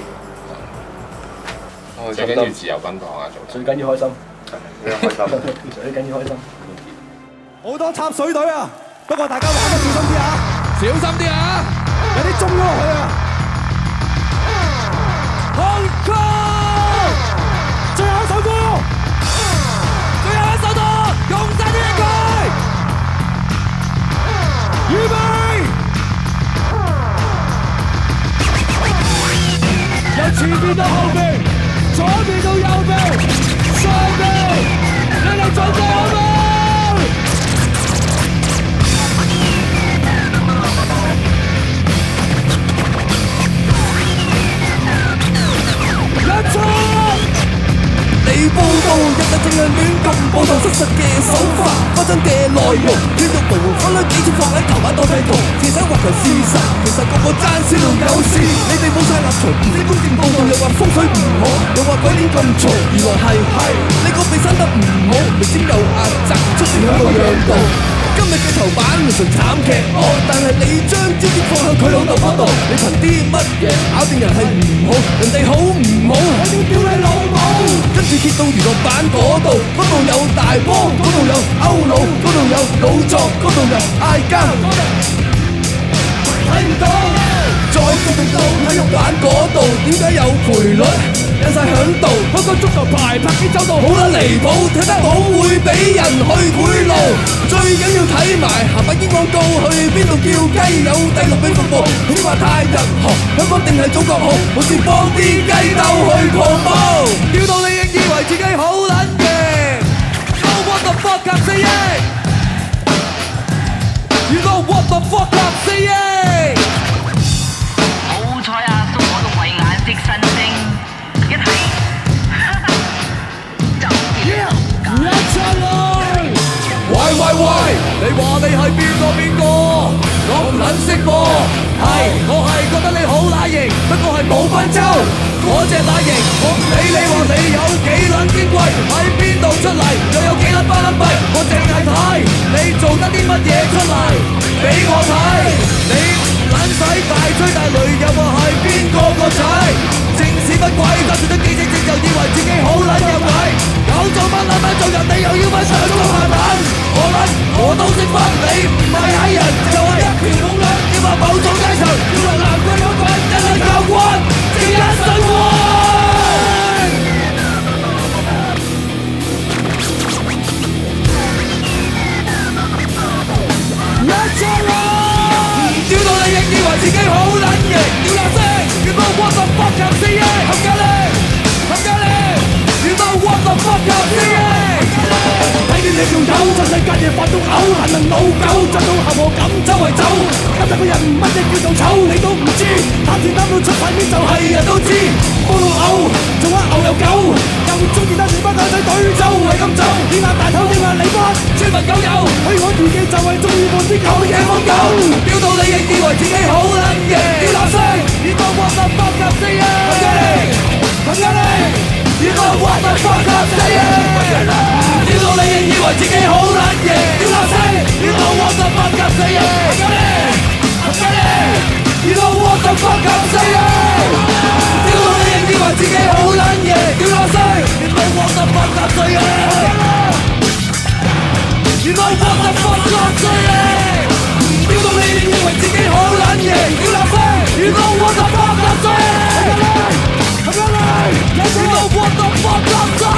最緊要自由奔放啊！做最緊要開心， 開心， 最緊要開心。 好多插水隊啊！不過大家玩得小心啲啊！小心啲啊！有啲中咗落去啊！Hong Kong，最後一首歌，最後一首歌，用晒啲力佢，預備，由前邊到後邊。左邊到右邊，上邊，你哋準備好未？一出！你報道，日日淨係亂咁報導失實嘅手法，花真嘅內容，亂到無可能幾次放喺頭版當地圖，自想挖求事實，其實個個爭先度有事，你哋冇晒立場，唔知觀點報導，又話風水唔好，又話鬼臉咁嘈，原來係係你個鼻生得唔好，明知有壓榨，出事喺度讓道。今日嘅頭版純慘劇惡，但係你將焦點放向佢老豆嗰度，你憑啲乜嘢咬定人係唔好，人哋好唔好？我要屌你老母！跟住揭到娛樂版嗰度，嗰度有大波，嗰度有歐佬，嗰度有老作，嗰度有嗌交，睇唔到。再決定到體育版嗰度，點解有賠率？有晒響度，香港足球排拍機走到好得離譜，踢得好會俾人去賄賂。最緊要睇埋鹹百煙廣告，去邊度叫雞有第六俾服務。你話太日韓，香港定係祖國好？好似幫啲雞竇去狂暴，屌到你亦以為自己好撚勁。You know what the fuck I'm saying? You know what the fuck I'm saying? 好彩啊，叔我都慧眼識新星，一睇就見到一出嚟！喂喂喂！你話你係邊個邊個？我唔撚識喎。係，我係覺得你好乸型，不過係冇分州。嗰隻乸型，我唔理你話你有幾撚矜貴，喺邊度出嚟，又有幾撚巴撚幣，我淨係睇你做得啲乜嘢出嚟，俾我睇。你撚使大吹大擂，又話係邊個個仔？正史不軌，加上得幾隻隻就以為自己好撚有鬼，有做乜撚撚做人哋又要揾上中下撚，我撚我都識分，你唔係閪人，就係一條龍兩，要話某種階層，要話南軍有棍，一撚教官，正一神棍。一出嚟！屌到你亦以為自己好撚型，屌下聲，You know what the fuck I'm saying？冚家拎，冚家拎 ，You know what the fuck I'm saying？睇見你條友，真係隔夜發到嘔，行能老狗，震到下河咁周圍走，今日個人乜嘢叫做醜，你都唔知，攤住擔到出塊面就係人都知，幫到嘔，做下牛又狗，又中意得你班狗仔隊周圍咁走，點下大頭點下你班村民狗友，許我自己就係中意望啲狗嘢瘋狗，屌到你亦以為自己好撚型，屌嗱聲，You know what the fuck I'm saying？冚家拎，冚家拎 ，You know what the fuck I'm saying？屌到你亦以為自己好撚型，屌嗱聲 ，You know what the fuck I'm saying？冚家拎，冚家拎 ，You know what the fuck I'm saying？屌到你亦以為自己歲啊！原來我就發覺罪嚟，屌到你認為自己好撚型，屌垃圾！原來我就發覺罪嚟，咁樣嚟，原來我就發覺罪。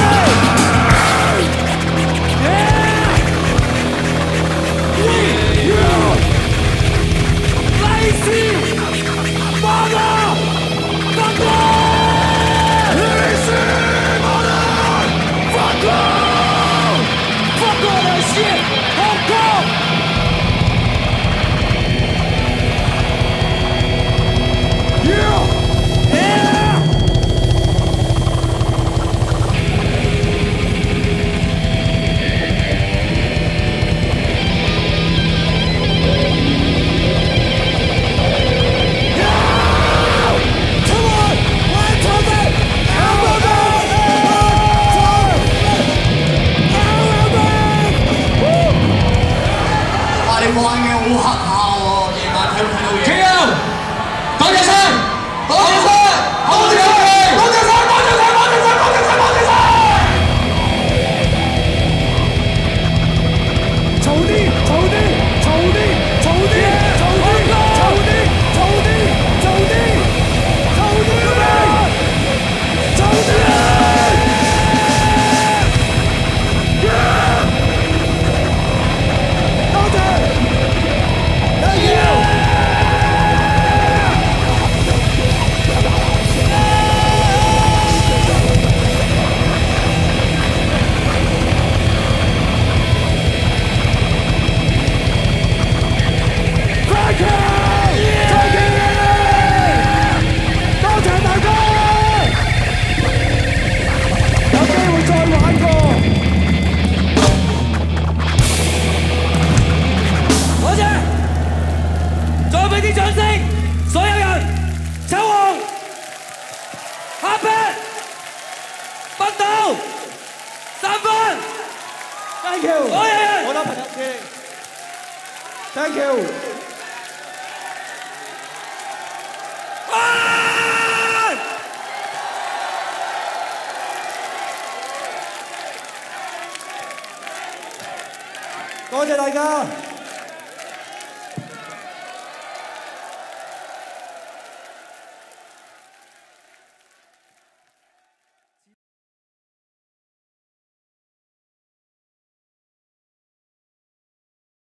Thank you，好嘢！好多朋友嘅 ，Thank you。多謝大家。